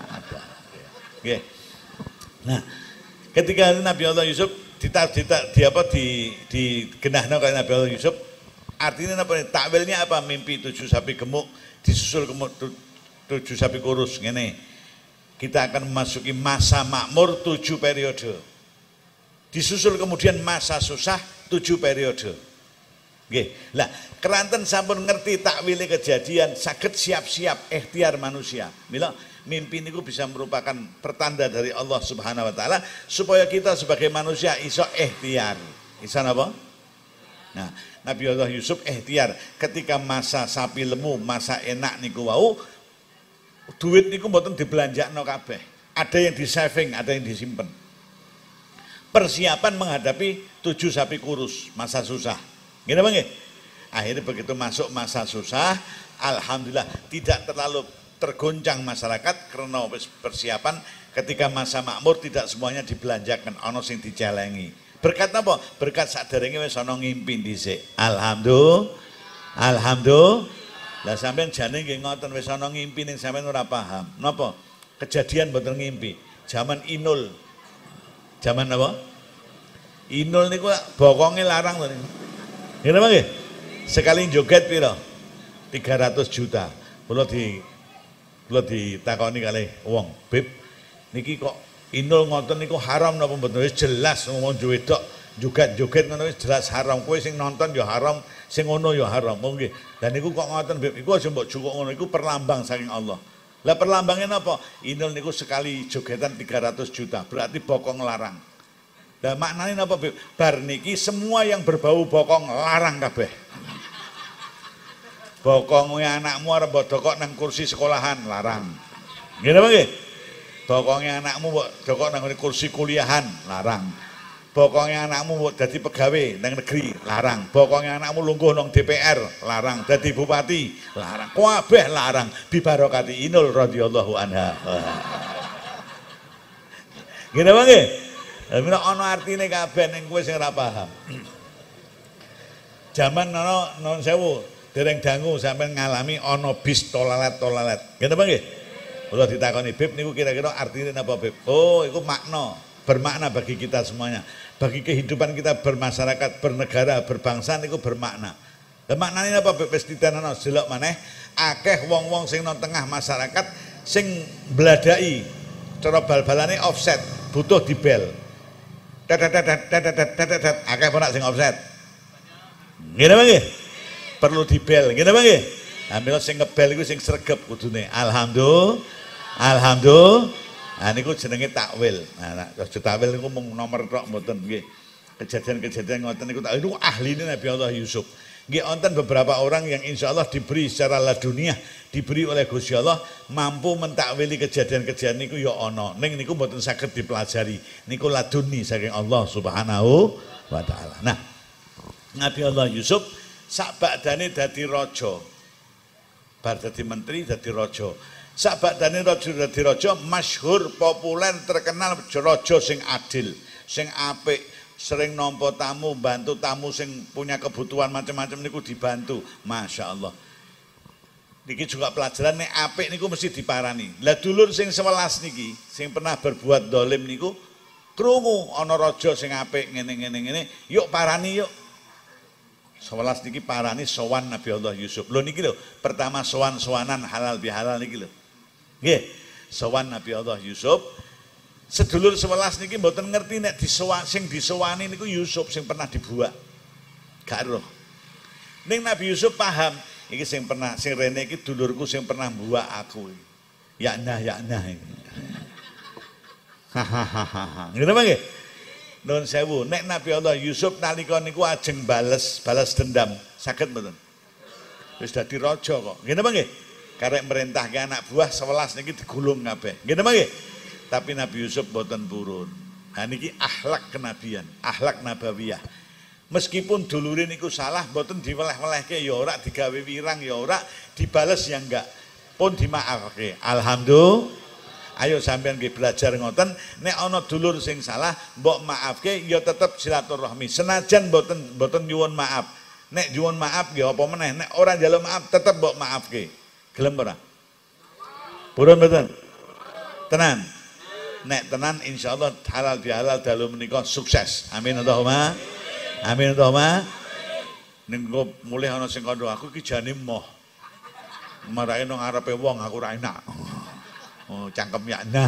Nggih. Nah, ketika Nabi Allah Yusuf dita, dita, di apa di di genahno kali Nabi Allah Yusuf, artinya apa? Takwilnya apa? Mimpi tujuh sapi gemuk disusul gemuk tujuh sapi kurus ngene. Kita akan memasuki masa makmur tujuh periode. Disusul kemudian masa susah tujuh periode. Oke, lah keranten sampun ngerti takwile kejadian, saged siap-siap ikhtiar manusia. Mila mimpi niku bisa merupakan pertanda dari Allah Subhanahu wa taala supaya kita sebagai manusia iso ikhtiar. Iso napa? Nah, Nabi Allah Yusuf ikhtiar ketika masa sapi lemu, masa enak niku wau. Duit niku mboten dibelanjakno kabeh. Ada yang di saving, ada yang disimpan. Persiapan menghadapi tujuh sapi kurus, masa susah. Gini apa nggih? Akhirnya begitu masuk masa susah, alhamdulillah tidak terlalu tergoncang masyarakat karena persiapan. Ketika masa makmur tidak semuanya dibelanjakan, ana sing dijalengi. Berkat apa? Berkat saderenge wis ana ngimpi dhisik. Alhamdulillah. Alhamdulillah. Lah sampean jane nggih ngoten wis ana ngimpi ning sampean ora paham. Napa? Kejadian mboten ngimpi. Zaman Inul. Zaman apa? Inul niku bokonge larang to niku. Ngene apa nggih? Sekali joget pira? tiga ratus juta. Kula di kula ditakoni kalih wong, "Bib, niki kok Inul ngoten niku haram napa mboten?" Wis jelas wong wedok joget-joget ngono wis jelas haram. Kowe sing nonton ya haram. Sing ngono ya haram. Nggih. Dan niku kok ngoten Bib, iku aja mbok jukuk ngono, iku perlambang saking Allah. Lah perlambangnya napa? Inul niku sekali jogetan tiga ratus juta, berarti bokong larang. Lah maknane napa, Beb? Bar niki semua yang berbau bokong larang kabeh. Bokonge anakmu arep mbok dokok nang kursi sekolahan larang. Nggih napa nggih? Bokonge anakmu mbok dokok nang kursi kuliahan larang. Bokonge anakmu mbok dadi pegawai nang negeri larang. Bokonge anakmu lungguh nang D P R larang, dadi bupati larang. Kabeh larang bi barokati Inul radhiyallahu anha. Nggih napa nggih? Lah ana artine kabeh ning kowe sing ora paham. Jaman ana non sewu dereng dangu sampean ngalami ana bis tolalet-tolalet. Nggih napa nggih? Kula ditakoni, Beb niku kira-kira artine napa, Beb? Oh, iku makna, bermakna bagi kita semuanya. Bagi kehidupan kita bermasyarakat, bernegara, berbangsa niku bermakna. Lah maknane napa, Beb? Wis ditanana jelok maneh, akeh wong-wong sing nang tengah masyarakat sing bladai. Cara bal-balane offset, butuh dibel. Tet-tet-tet-tet-tet-tet, akeh apa nak sing offset? Nggih napa nggih? Perlu dibel, nggih napa nggih? Ambil sing ngebel iku sing sregep kudune. Alhamdulillah. Alhamdulillah. Nah niku jenenge takwil. Nah, aja takwil niku mung nomor tok mboten nggih. Kejadian-kejadian ngoten niku takwil niku ahline Nabi Allah Yusuf. Nggih wonten beberapa orang yang insya Allah diberi secara laduniah, diberi oleh Gusti Allah mampu mentakwili kejadian-kejadian niku ya ana. Ning niku mboten saged dipelajari. Niku laduni saking Allah Subhanahu wa taala. Nah, Nabi Allah Yusuf sakbadane dadi raja. Bar dadi menteri dadi raja. Sakbadane raja dadi raja masyhur, populer, terkenal raja sing adil, sing apik, sering nampa tamu, bantu tamu sing punya kebutuhan macam-macam niku dibantu. Masya Allah. Niki juga pelajaran nek apik niku mesti diparani. Lah dulur sing sewelas niki sing pernah berbuat dolim niku krungu ana raja sing apik ngene-ngene ngene, yuk parani yuk. Sewelas niki parani sowan Nabi Allah Yusuf. Lho niki lho, pertama sowan-sowanan halal bihalal niki lho. Nggih, sowan Nabi Allah Yusuf. Sedulur sewelas niki mboten ngerti nek disowan sing disowani niku Yusuf sing pernah dibuak. Gak roh. Ning Nabi Yusuf paham, iki sing pernah sing rene iki dulurku sing pernah buak aku. Ya nah ya nah. Hahaha. Ngerti apa nggih? Nun sewu, nek Nabi Allah Yusuf nalika niku ajeng bales, balas dendam, saged mboten? Wis dadi raja kok. Nggih napa nggih? Karek merintahke anak buah sewelas niki digulung kabeh. Nggih napa nggih? Tapi Nabi Yusuf mboten purun. Nah niki akhlak kenabian, akhlak nabawiyah. Meskipun dulure niku salah, mboten diweleh-welehke ya ora, digawe wirang ya ora, dibales ya enggak. Pun dimaafke. Alhamdulillah. Ayo sampean nggih belajar ngoten, nek ana dulur sing salah mbok maafke ya tetep silaturahmi. Senajan mboten mboten nyuwun maaf. Nek nyuwun maaf nggih apa meneh, nek ora njaluk maaf tetep mbok maafke. Gelem ora? Purun mboten? Tenan. Nek tenan insyaallah halal bihalal dalu menika sukses. Amin Allahumma. Amin Allahumma. Ning mulih ana sing kandha aku iki jane moh. Marake nang ngarepe wong aku ora enak. Oh, cangkem ya nah.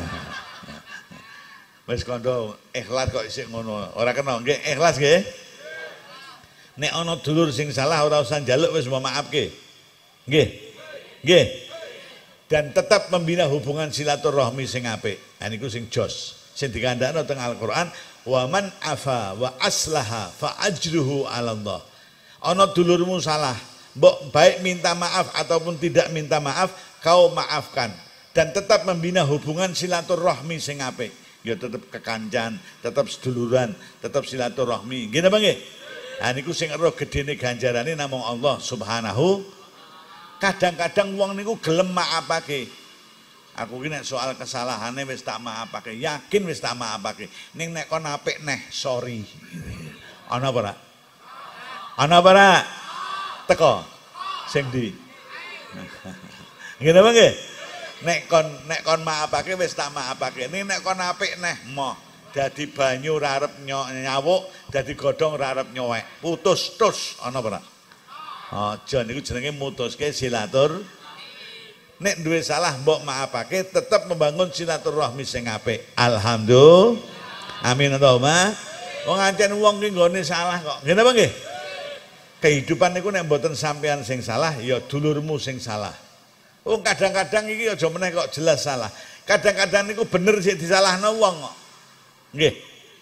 Wis kandha ikhlas kok isih ngono. Ora kena nggih, ikhlas nggih. Nek ana dulur sing salah ora usah njaluk wis maafke. Nggih. Nggih. Dan tetap membina hubungan silaturahmi sing apik. Nah niku sing jos. Sing dikandakno teng Al-Qur'an, wa man afa wa aslaha fa ajruhu 'ala Allah. Ana dulurmu salah, mbok baik minta maaf ataupun tidak minta maaf, kau maafkan. Dan tetap membina hubungan silaturahmi sing apik. Ya tetap kekancan, tetap seduluran, tetap silaturahmi. Nggih napa nggih? Nah niku sing ero gedene ganjarane namung Allah Subhanahu. Kadang-kadang wong niku gelem maafake. Aku ki nek soal kesalahane wis tak maafake, yakin wis tak maafake. Ning nek kon apik neh, sorry. Ana apa ora? Ana apa ora? Teko. Sing ndi? Nggih napa nggih? Nek kon nek kon maafake wis tak maafake. Ning nek kon apik neh moh. Dadi banyu ora arep nyawuk, dadi godhong ora arep nyowek. Putus tus ana apa ora? Aja niku jenenge mutuske silatur. Nek duwe salah mbok maafake, tetep membangun silaturahmi sing apik. Alhamdulillah. Amin Allahumma. Wong ancen wong ki nggone salah kok. Nggih napa nggih? Kehidupan niku nek mboten sampean sing salah, ya dulurmu sing salah. Oh kadang-kadang iki aja meneh kok jelas salah. Kadang-kadang niku bener sik disalahno wong kok. Nggih.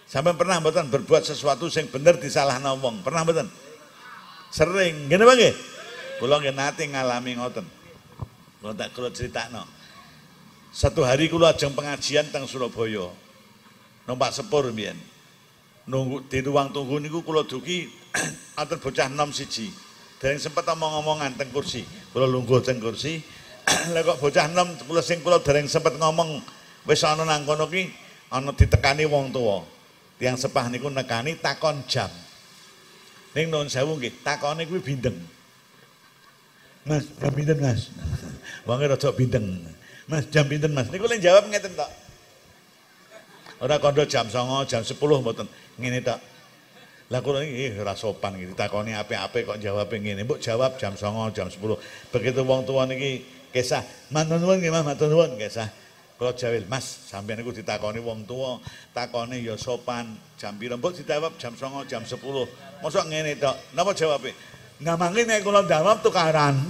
Sampai pernah mboten berbuat sesuatu sing bener disalahno wong? Pernah mboten? Sering, ngene apa nggih? Kula nggih nate ngalami ngoten. Kula tak kula critakno. Satu hari kula ajeng pengajian teng Surabaya. Numpak sepur mbiyen. Nunggu di ruang tunggu niku kula dugi wonten bocah nom siji. Dereng sempet omong-omongan teng kursi. Kula lungguh teng kursi. Lah kok bocah nom kula sing kula dereng sempet ngomong wis ana nang kono ki ana ditekani wong tuwa. Tiang sepah niku nekani takon jam. Ning nuwun sewu nggih, takone kuwi bindeng. Mas, jam pinten Mas? Wonge rada bindeng. Mas, jam pinten Mas? Niku lek jawab ngeten tok. Ora kandha jam songo, jam sepuluh mboten. Ngene tok. Lah kula iki ora sopan iki ditakoni apik-apik kok jawabe ngene. Mbok jawab jam songo, jam sepuluh. Begitu wong tuwa niki kesah, matur nuwun nggih Mas, matur nuwun kesah. Kalau jawil, Mas, sampeyan niku ditakoni wong tua, takone ya sopan, jam pira mbok dijawab jam songo, jam sepuluh. Mosok ngene tok. Napa jawabe? Nah mangke nek kula jawab tukaran.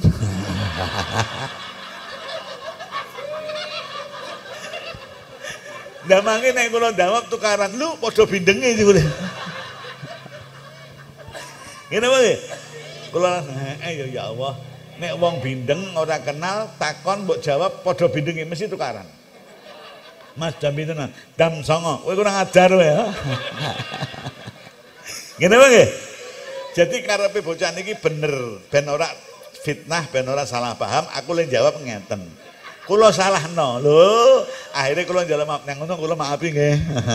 Nah mangke nek kula jawab tukaran, lu padha bindenge iki kule. Ngene wae. Kula eh ya Allah, nek wong bindeng ora kenal takon mbok jawab padha bindenge mesti tukaran. Mas jam pinten? Jam songo. Kowe kurang ajar kowe ya. Ngene wae. Jadi karepe bocah niki bener, ben ora fitnah, ben ora salah paham, aku lek jawab ngeten. Kula salahno. Lho, akhirnya kula njaluk maaf nang ngono kula maafi nggih.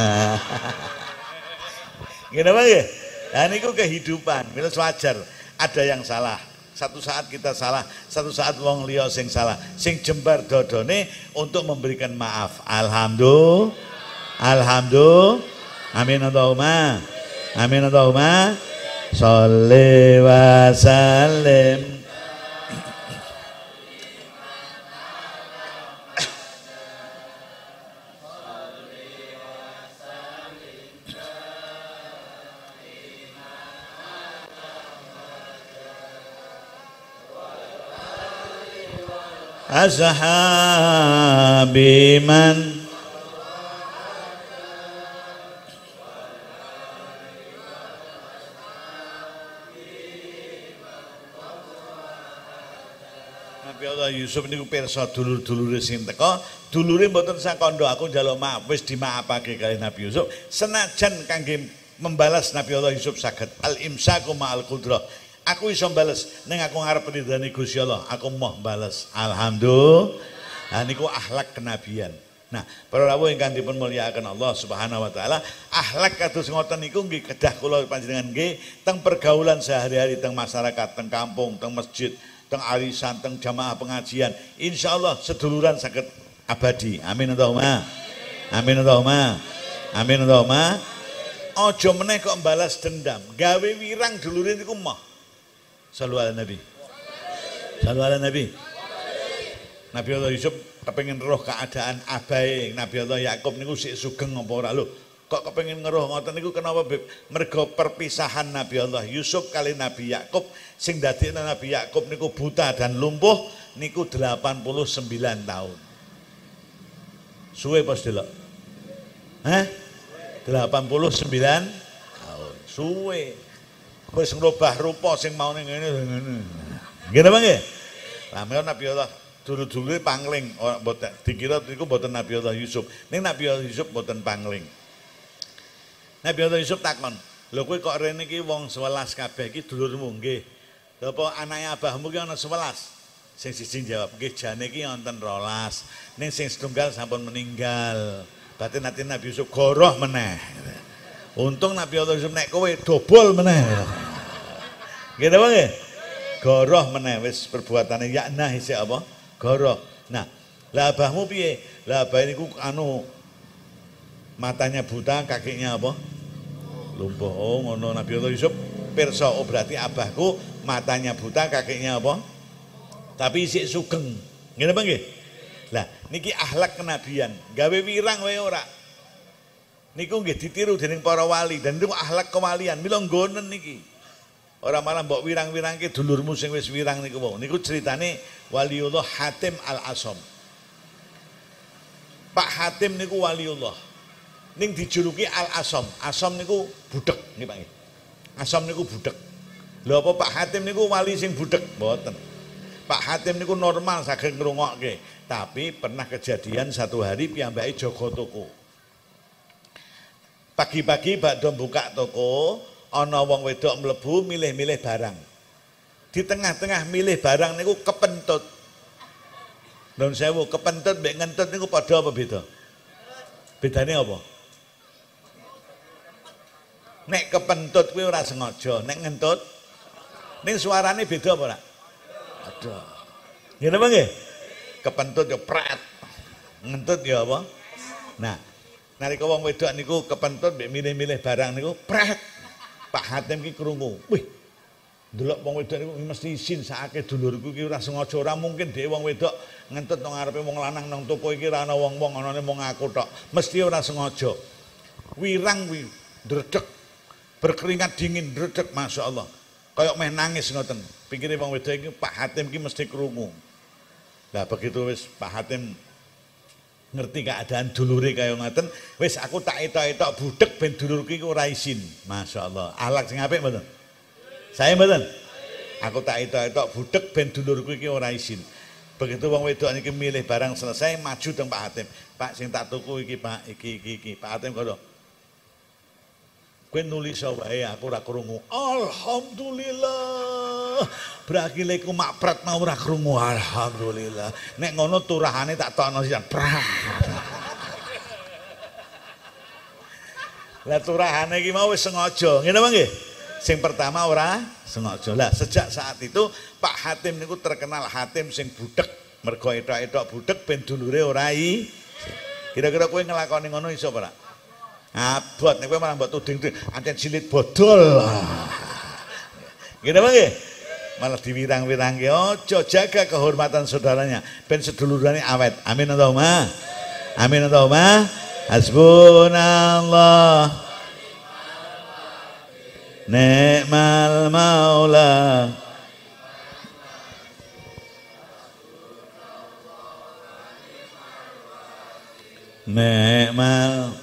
Ngene wae. Lah niku kehidupan, wis wajar. Ada yang salah. Satu saat kita salah, satu saat wong liya sing salah, sing jembar dodone untuk memberikan maaf. Alhamdulillah, alhamdulillah, amin Allahumma, amin Allahumma, sholli wa sallim. Ashabi man Nabi Allah Yusuf niku pirsa dulur-dulure sing teka, dulure mboten sakandha aku njaluk maaf wis dimaafake kali Nabi Yusuf, senajan kangge membalas Nabi Allah Yusuf saged al imsaku ma'al qudrah. Aku iso bales ning aku ngarep ridhane Gusti Allah, aku mau bales. Alhamdulillah. Nah niku akhlak kenabian. Nah, para rawuh ingkang dipun mulyakaken Allah Subhanahu wa taala, akhlak kados ngoten niku nggih kedah kula panjenengan nggih teng pergaulan sehari-hari teng masyarakat, teng kampung, teng masjid, teng arisan, teng jamaah pengajian. Insyaallah seduluran saged abadi. Amin Allahumma. Amin Allahumma. Amin Allahumma. Aja meneh kok balas dendam, gawe wirang dulure niku mah. Sallu ala Nabi. Sallu ala Nabi. Nabi Allah Yusuf kepengen roh keadaan abai Nabi Allah Yakub niku sik sugeng apa ora lho. Kok kepengen ngeroh ngoten niku kenapa Beb? Mergo perpisahan Nabi Allah Yusuf kali Nabi Yakub sing dadekne Nabi Yakub niku buta dan lumpuh niku delapan puluh sembilan tahun. Suwe pas delok. Hah? delapan puluh sembilan tahun. Suwe. Wis ngrubah rupa sing maune ngene ngene. Nggih apa nggih? Lah Nabi Allah dulu-dulu pangling ora mboten dikira niku mboten Nabi Allah Yusuf. Ning Nabi Allah Yusuf mboten pangling. Nabi Allah Yusuf takon, "Lho kowe kok rene iki wong sewelas kabeh iki dulurmu nggih? Lha apa anake abahmu ki ana sewelas?" Sing siji jawab, "Nggih jane iki wonten rolas. Ning sing setunggal sampun meninggal." Berarti nanti Nabi Yusuf goroh meneh. Untung Nabi Allah Yusuf nek kowe dobol meneh. Gitu apa nggih? Goroh meneh wis perbuatane yaknah isih apa? Goroh. Nah, lah abahmu piye? Lah abah niku anu matanya buta, kakinya apa? Lumpuh. Oh, ngono Nabi Allah Yusuf pirsa, oh berarti abahku matanya buta, kakinya apa? Tapi isih sugeng. Ngene apa nggih? Lah niki akhlak kenabian, gawe wirang wae ora. Niku nggih ditiru dening para wali dan niku akhlak kewalian. Mila nggonen niki. Ora malah mbok wirang-wirangke dulurmu sing wis wirang niku wae. Niku critane Waliullah Hatim Al-Asom. Pak Hatim niku waliullah. ning dijuluki Al Asom. Asom niku budek nggih Pak. Asom niku budek. Lho apa Pak Hatim niku wali sing budek? Mboten. Pak Hatim niku normal saking ngrungokke, tapi pernah kejadian satu hari piyambake jaga toko. Pagi-pagi bakdo buka toko, ana wong wedok mlebu milih-milih barang. Di tengah-tengah milih barang niku kepentut. Nun sewu, kepentut mbek ngentut niku padha apa beda? Bedane apa? Nek kepentut kuwi ora sengaja, nek ngentut ning suarane beda apa ora? Ada. Ngene apa nggih? Kepentut ya pret. Ngentut ya apa? Nah, nalika wong wedok niku kepentut mbek milih-milih barang niku pret. Pak Hatim ki krungu. Wih, ndelok wong wedok niku mesti isin sakake dulurku iki ora sengaja, ora mungkin dhewe wong wedok ngentut nang ngarepe wong lanang nang toko iki ora ana wong-wong, anane mung aku tok. Mesti ora sengaja. Wirang wi ndredeg. Berkeringat dingin ndredeg masyaallah. Kayak meh nangis ngoten. Pikire wong wedok iki Pak Hatim ki mesti krungu. Lah begitu wis Pak Hatim ngerti keadaan dulure kaya ngoten, wis aku tak etok-etok budek ben dulurku iku ora isin. Masyaallah. Alak sing apik mboten? Saya mboten. Aku tak etok-etok budek ben dulurku iki ora isin. Begitu wong wedok niki milih barang selesai maju teng Pak Hatim. Pak sing tak tuku iki Pak, iki iki iki. Pak Hatim kono. Kowe nulis wae aku ora krungu. Alhamdulillah. Berarti leku makpret mau ora krungu. Alhamdulillah. Nek ngono turahane tak tokno sisan. Lah turahane iki mau wis sengaja. Ngene apa nggih? Sing pertama ora sengaja. Lah sejak saat itu Pak Hatim niku terkenal Hatim sing budek. Mergo etok-etok budek ben dulure ora i. Kira-kira kowe nglakoni ngono iso ora? Abot nek kowe malah mbok tuding-tuding ancen cilik bodol. Ngene apa nggih? Malah diwirang-wirangke. Aja jaga kehormatan saudaranya ben sedulurane awet. Amin Allahumma. Amin Allahumma. Hasbunallah. Ni'mal maula. Ni'mal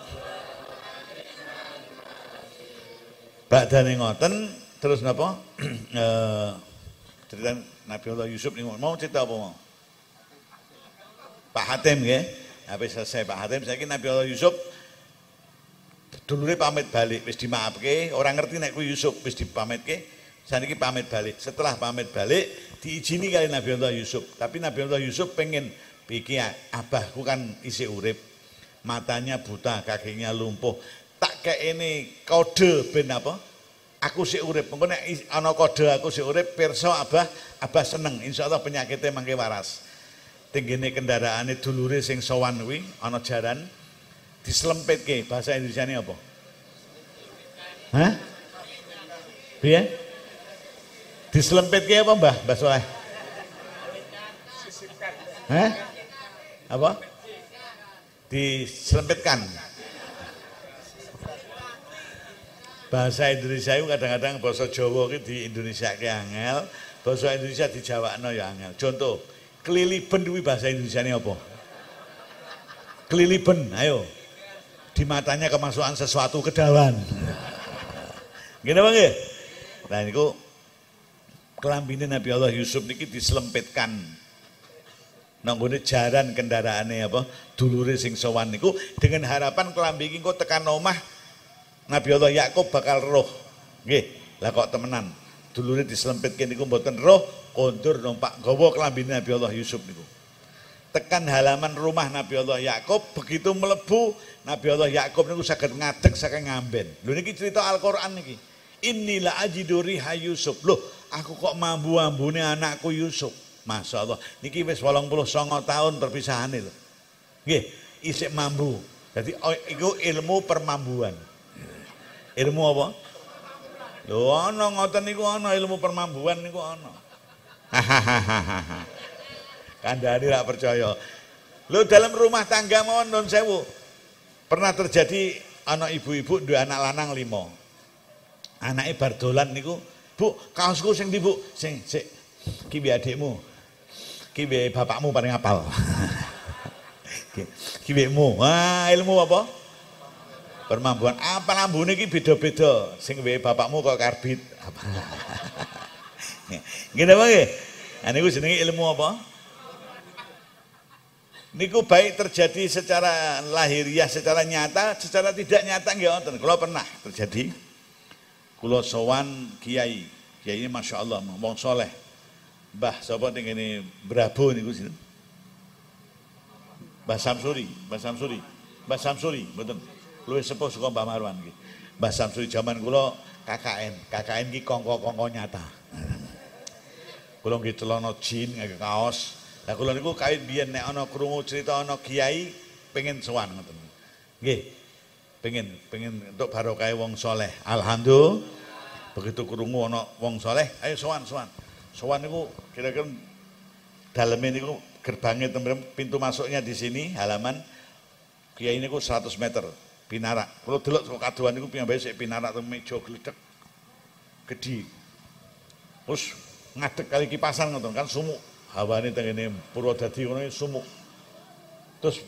Badane ngoten terus napa? Eh cerita Nabiullah Yusuf niku mau cerita apa mau? Pak Hatim nggih. Habis selesai Pak Hatim saiki Nabiullah Yusuf dulure pamit balik wis dimaafke, ora ngerti nek kuwi Yusuf wis dipamitke. Saniki pamit balik. Setelah pamit balik diizini kali Nabiullah Yusuf. Tapi Nabiullah Yusuf pengen pikir abahku kan isih urip. Matanya buta, kakinya lumpuh. Tak kayak ini kode ben apa? Aku sih urip. Mengko nek ana kode aku sih urip pirsa abah, abah seneng. Insyaallah penyakitnya mangke waras. Tinggine kendaraane dulure sing sowan kuwi ana jaran dislempitke. Bahasa Indonesiane apa? Hah? Piye? Dislempitke apa, Mbah? Mbah Soleh? Hah? Apa? Diselempitkan. Bahasa Indonesia itu kadang-kadang bahasa Jawa itu di Indonesia ke angel, bahasa Indonesia di Jawa no ya angel. Contoh, keliliben itu bahasa Indonesia ini apa? Keliliben, ayo. Di matanya kemasukan sesuatu kedawan. Gini bang ya? Nah ini kok kelambine Nabi Allah Yusuf niki diselempitkan. Nanggone jaran kendaraane apa? Dulure sing sowan niku dengan harapan kelambi iki kok tekan omah Nabi Allah Yakub bakal roh. Nggih, lah kok temenan. Dulure diselempitke niku mboten roh, kondur numpak gawa klambine Nabi Allah Yusuf niku. Tekan halaman rumah Nabi Allah Yakub, begitu melebu Nabi Allah Yakub niku saged ngadeg saking ngamben. Lho niki cerita Al-Qur'an niki. Inilah ajidu riha Yusuf. Loh, aku kok mambu-ambune anakku Yusuf. Masya Allah. Niki wis wolong puluh songo tahun perpisahane lho. Nggih, isik mambu. Jadi iku ilmu permambuan. Ilmu apa? Lho ana ngoten niku ana ilmu permambuan niku ana. Hahaha. Kandhane ra percaya. Lho dalam rumah tangga mawon nun sewu. Pernah terjadi ana ibu-ibu duwe anak lanang lima. Anake bar dolan niku, "Bu, kaosku sing ndi, Bu?" Sing sik ki biye adikmu. Ki biye bapakmu paling apal. Ki biye mu. Wah, ilmu apa? Permambuan apa lambune iki beda-beda. Sing wewe bapakmu kok karbit. Apa? Ngene apa nggih? Nah niku jenenge ilmu apa? Niku baik terjadi secara lahiriah, secara nyata, secara tidak nyata nggih wonten. Kula pernah terjadi. Kula sowan kiai. Kiai ini Masya Allah, wong soleh. Mbah sapa ning ngene Brabo niku sinten? Mbah Samsuri, Mbah Samsuri. Mbah Samsuri, mboten. Luwih sepuh saka Mbah Marwan iki. Mbah Samsuri zaman kula K K N. K K N iki kongko-kongko nyata. Kula nggih celana jin nganggo kaos. Lah kula niku kawit biyen nek ana krungu cerita ana kiai pengen sowan ngoten. Nggih. Pengen pengen untuk barokah wong soleh. Alhamdulillah. Begitu krungu ana wong soleh, ayo sowan sowan. Sowan niku kira-kira daleme niku gerbangnya pintu masuknya di sini halaman kiai niku seratus meter. Pinarak. Kalau delok kok kadoan niku piyambake sik pinarak teng meja gledhek. Gedhi. Terus ngadeg kali kipasan ngoten kan sumuk. Hawane teng ngene Purwodadi ngono sumuk. Terus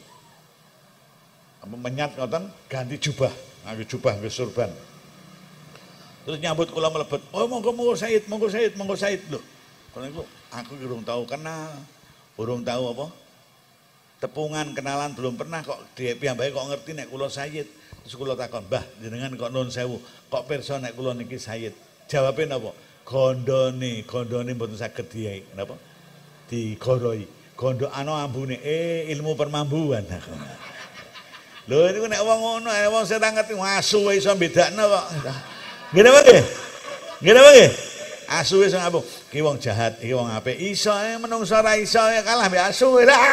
menyat ngoten ganti jubah, nganggo jubah nggo surban. Terus nyambut kula mlebet. Oh monggo monggo Said, monggo Said, monggo Said lho. Kalau niku aku urung tahu kenal. Urung tahu apa? Tepungan kenalan belum pernah kok dia piyambake kok ngerti nek kula Sayyid. Terus kula takon, "Mbah, jenengan kok nuwun sewu, kok pirsa nek kula niki Sayyid?" Jawabe napa? Gondone, gondone mboten saged diai. Napa? Digoroi. Gondo ana ambune, eh ilmu permambuan. Lho niku nek wong ngono, wong sing ora ngerti asu wae iso bedakno kok. Ngene wae nggih. Ngene wae nggih. Asu wis ngapung. Ki wong jahat, iki wong apik. Iso ae menungso ora iso kalah mbek asu.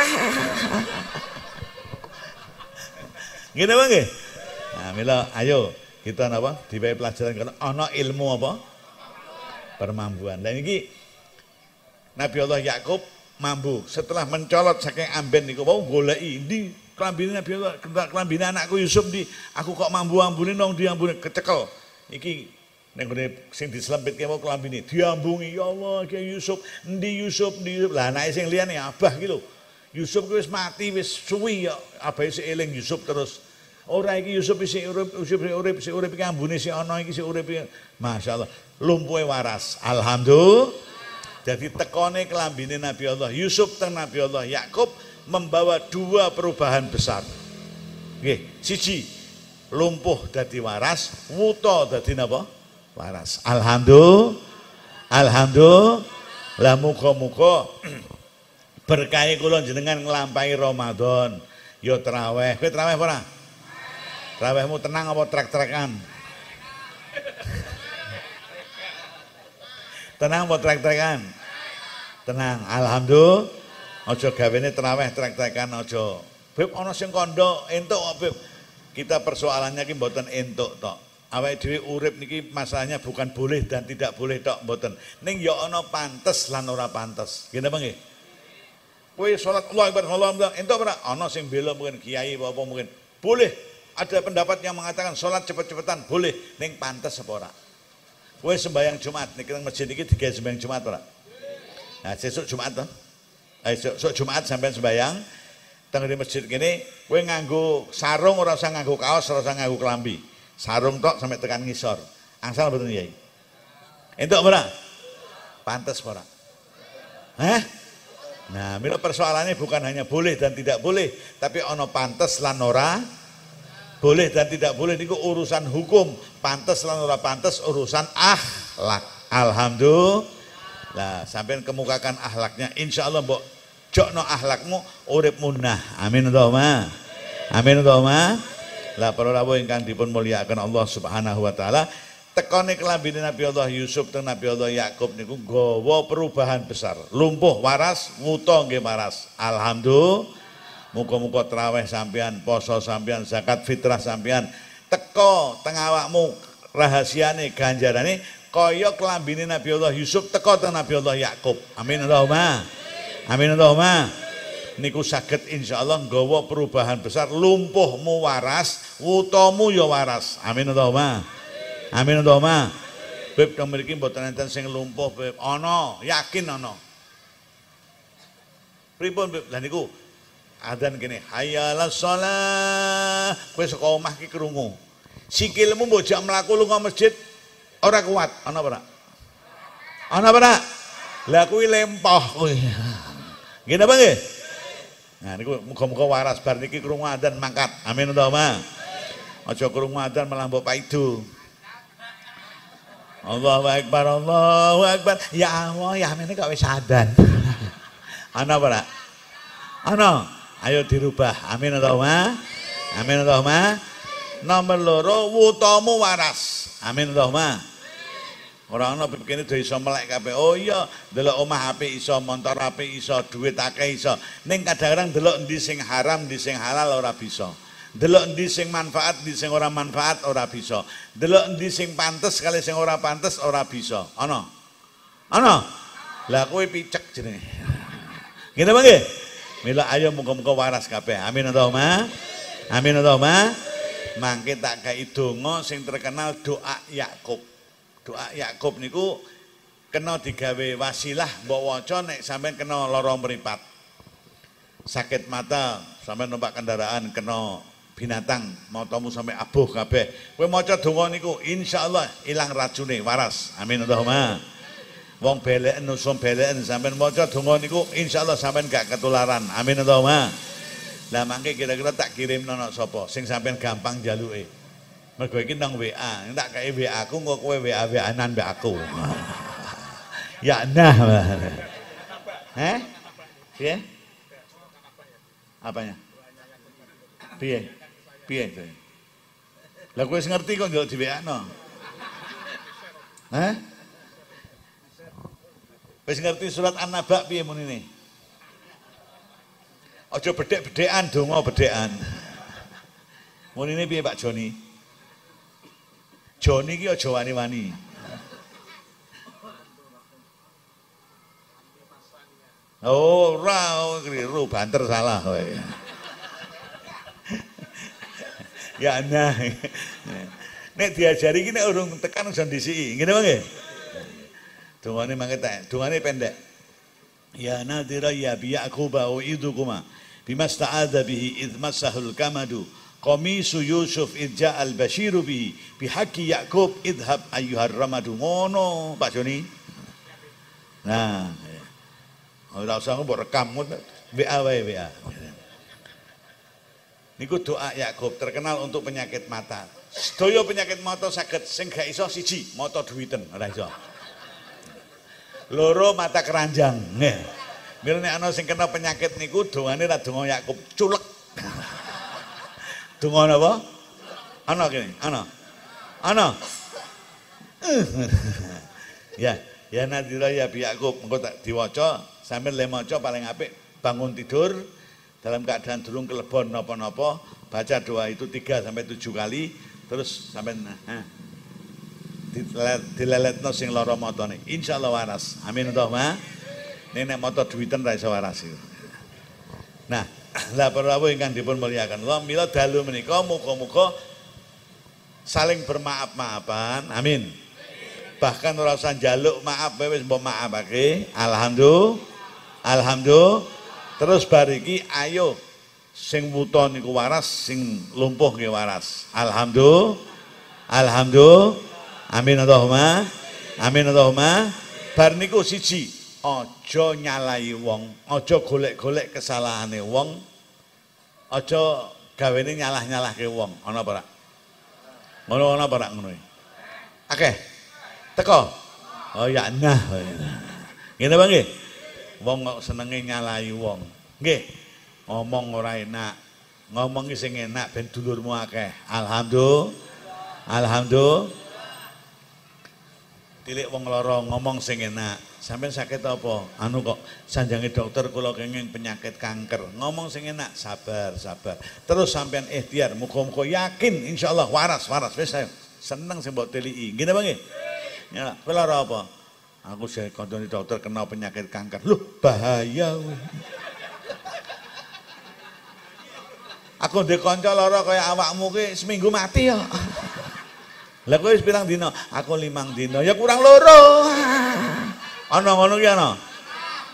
Ngene wae nggih. Nah, mila ayo kita napa diwehi pelajaran karena ana ilmu apa? Permambuan. Lah niki Nabi Allah Yakub mambu setelah mencolot saking amben niku wau goleki ndi klambine Nabi Allah, klambine anakku Yusuf ndi. Aku kok mambu-ambune nang diambune kecekel. Iki ning gone sing dislempitke mau klambine diambungi ya Allah Ki Yusuf endi Yusuf endi Yusuf. Lah anake sing liyane abah ki lho. Yusuf ki wis mati wis suwi ya abahe sik eling Yusuf terus. Ora iki Yusuf isih urip, Yusuf isih urip, isih urip iki ambune sik ana iki sik urip. Masyaallah, lumpuhe waras. Alhamdulillah. Jadi tekone kelambine Nabi Allah Yusuf dan Nabi Allah Yakub membawa dua perubahan besar. Nggih, siji lumpuh dadi waras, wuta dadi napa? Waras. Alhamdulillah. Alhamdulillah. Lah muga-muga berkah kula jenengan nglampahi Ramadan. Ya traweh. Kowe traweh apa ora? Trawehmu tenang apa trek-trekan? Tenang apa trek-trekan? Tenang. Alhamdulillah. Aja gawene traweh trek-trekan aja. Beb ana sing kandha entuk kok Beb. Kita persoalannya ki mboten entuk tok. Awake dhewe urip niki masalahnya bukan boleh dan tidak boleh tok mboten. Ning ya ana pantes lan ora pantes. Nggih napa nggih? Kowe salat Allahu Akbar Allah entuk ora? Ana sing bela mungkin kiai apa mungkin. Boleh. Ada pendapat yang mengatakan salat cepet-cepetan boleh ning pantes apa ora? Kowe sembahyang Jumat niki nang masjid iki digawe sembahyang Jumat ora? Nah, sesuk Jumat to. Eh sesuk Jumat sampean sembahyang teng di masjid kene kowe nganggo sarung ora usah nganggo kaos, ora usah nganggo klambi. Sarung tok sampai tekan ngisor. Angsal mboten Yai? Entuk ora? Pantes ora? Hah? Nah, mila persoalannya bukan hanya boleh dan tidak boleh, tapi ono pantes lan ora boleh dan tidak boleh niku urusan hukum. Pantes lan ora pantes urusan akhlak. Alhamdulillah. Lah, sampean kemukakan akhlaknya insyaallah mbok jokno akhlakmu urip munah. Amin Allahumma. Amin Allahumma. Lah para rawuh ingkang dipun mulyakaken Allah Subhanahu wa taala, tekone kelambine Nabi Allah Yusuf dan Nabi Allah Yakub niku nggawa perubahan besar. Lumpuh waras, wuta nggih waras. Alhamdulillah. Muga-muga traweh sampean, poso sampean, zakat fitrah sampean teko teng awakmu rahasiane ganjarane kaya kelambine Nabi Allah Yusuf teko teng Nabi Allah Yakub. Amin Allahumma. Amin Allahumma. Niku saged insyaallah nggawa perubahan besar, lumpuhmu waras, wutamu ya waras. Amin Allahumma. Amin Allahumma. Beb nang mriki mboten enten sing lumpuh, Beb. Ana, yakin ana. Pripun Beb? Lah niku adzan kene, hayyalas shalah. Kowe saka omah ki krungu. Sikilmu mbok jak mlaku lunga masjid ora kuat, ana apa ora? Ana apa ora? Lah kuwi lempoh kuwi. Nggih napa nggih? Nah niku muga-muga waras bar niki krungu adzan mangkat. Amin Allahumma. Aja krungu adzan malah mbok paidu. Allahu akbar, Allahu akbar. Ya Allah, ya amene kok wis adzan. Ana apa ora? Ana. Ayo dirubah. Amin Allahumma. Amin Allahumma. Nomor loro wutamu waras. Amin Allahumma. Ora ana pikirane do iso melek kabeh. Oh iya, delok omah apik iso, montor apik iso, duit akeh iso. Ning kadang-kadang delok endi sing haram, endi sing halal ora bisa. Delok endi sing manfaat, endi sing ora manfaat ora bisa. Delok endi sing pantes kali sing ora pantes ora bisa. Ana? Ana? Lah kowe picek jenenge. Ngene apa nggih? Mila ayo muga-muga waras kabeh. Amin Allahumma. Amin Allahumma. Mangke tak gawe donga sing terkenal doa Yakub. Doa Yakub niku kena digawe wasilah mbok waca nek sampean kena lara mripat. Sakit mata, sampean numpak kendaraan kena binatang, matamu sampai abuh kabeh. Kowe maca donga niku insyaallah ilang racune waras. Amin Allahumma. Wong beleken nusum beleken sampean maca donga niku insyaallah sampean gak ketularan. Amin Allahumma. Lah mangke kira-kira tak kirimno nang sapa sing sampean gampang jaluke. Mergo iki nang W A, tak kae W A aku engko kowe W A W A-an mbek aku. Ya nah. Heh? Piye? Apanya? Piye? Piye? Lah kowe wis ngerti kok ndelok di W A-no. Heh? Wis ngerti surat An-Naba piye munine? Aja bedhek-bedhekan donga bedhekan. Munine piye Pak Joni? Joni ki aja wani-wani. Oh, ora keliru, banter salah kowe. Ya nah. Nek diajari ki nek urung tekan aja disiki. Ngene wae. Dongane mangke tak, dongane pendek. Ya nadira ya bi yaquba wa idukuma bimasta'adza bihi id masahul kamadu. Qamisu Yusuf idja al-bashiru bihi bihaqqi Yaqub idhab ayyuhar ramadu. Ngono Pak Joni. Nah, ora usah mbok rekam W A wae W A. Niku doa Yakub terkenal untuk penyakit mata. Sedaya penyakit mata saged sing gak iso siji mata duwiten ora iso. Loro mata keranjang. Nggih. Mila nek ana sing kena penyakit niku dongane ra donga Yakub culek. Donga napa? Ana kene, ana. Ana. Ya, ya nadira ya bi Yakub engko tak diwaca, sampeyan le maca paling apik bangun tidur dalam keadaan durung kelebon napa-napa, baca doa itu tiga sampai tujuh kali, terus sampeyan nah, dileletno sing lara matane. Insyaallah waras. Amin Allahumma. Nek mata duwiten ra iso waras iki. Nah, lah para rawuh ingkang dipun mulyakaken Allah, mila dalu menika muga-muga saling bermaaf-maafan. Amin. Bahkan ora usah njaluk maaf wis mbok maafake. Alhamdulillah. Alhamdulillah. Terus bariki ayo sing wuta niku waras, sing lumpuh nggih waras. Alhamdulillah. Alhamdulillah. Amin Allahumma. Amin Allahumma. Bar niku siji, aja nyalai wong, aja golek-golek kesalahane wong, aja gawene nyalah-nyalahke wong. Ana apa ora? Ngono ana apa ora ngono? Akeh. Teko. Oh ya nah. Ngene Bang nggih. Wong kok senenge nyalahi wong. Nggih. Ngomong ora enak. Ngomong sing enak ben dulurmu akeh. Alhamdulillah. Alhamdulillah. Tilik wong lara ngomong sing enak. Sampeyan sakit apa? Anu kok sanjange dokter kula kenging penyakit kanker. Ngomong sing enak, sabar, sabar. Terus sampeyan ikhtiar, muga-muga yakin insyaallah waras, waras. Wis seneng sing mbok tiliki. Ngene apa nggih? Ya, kowe lara apa? Aku sing kandhani dokter kena penyakit kanker. Loh, bahaya kowe. Aku ndek kanca lara kaya awakmu ki seminggu mati ya. Lah kowe wis pirang dina? Aku limang dina. Ya kurang loro. Ana ngono ki ana.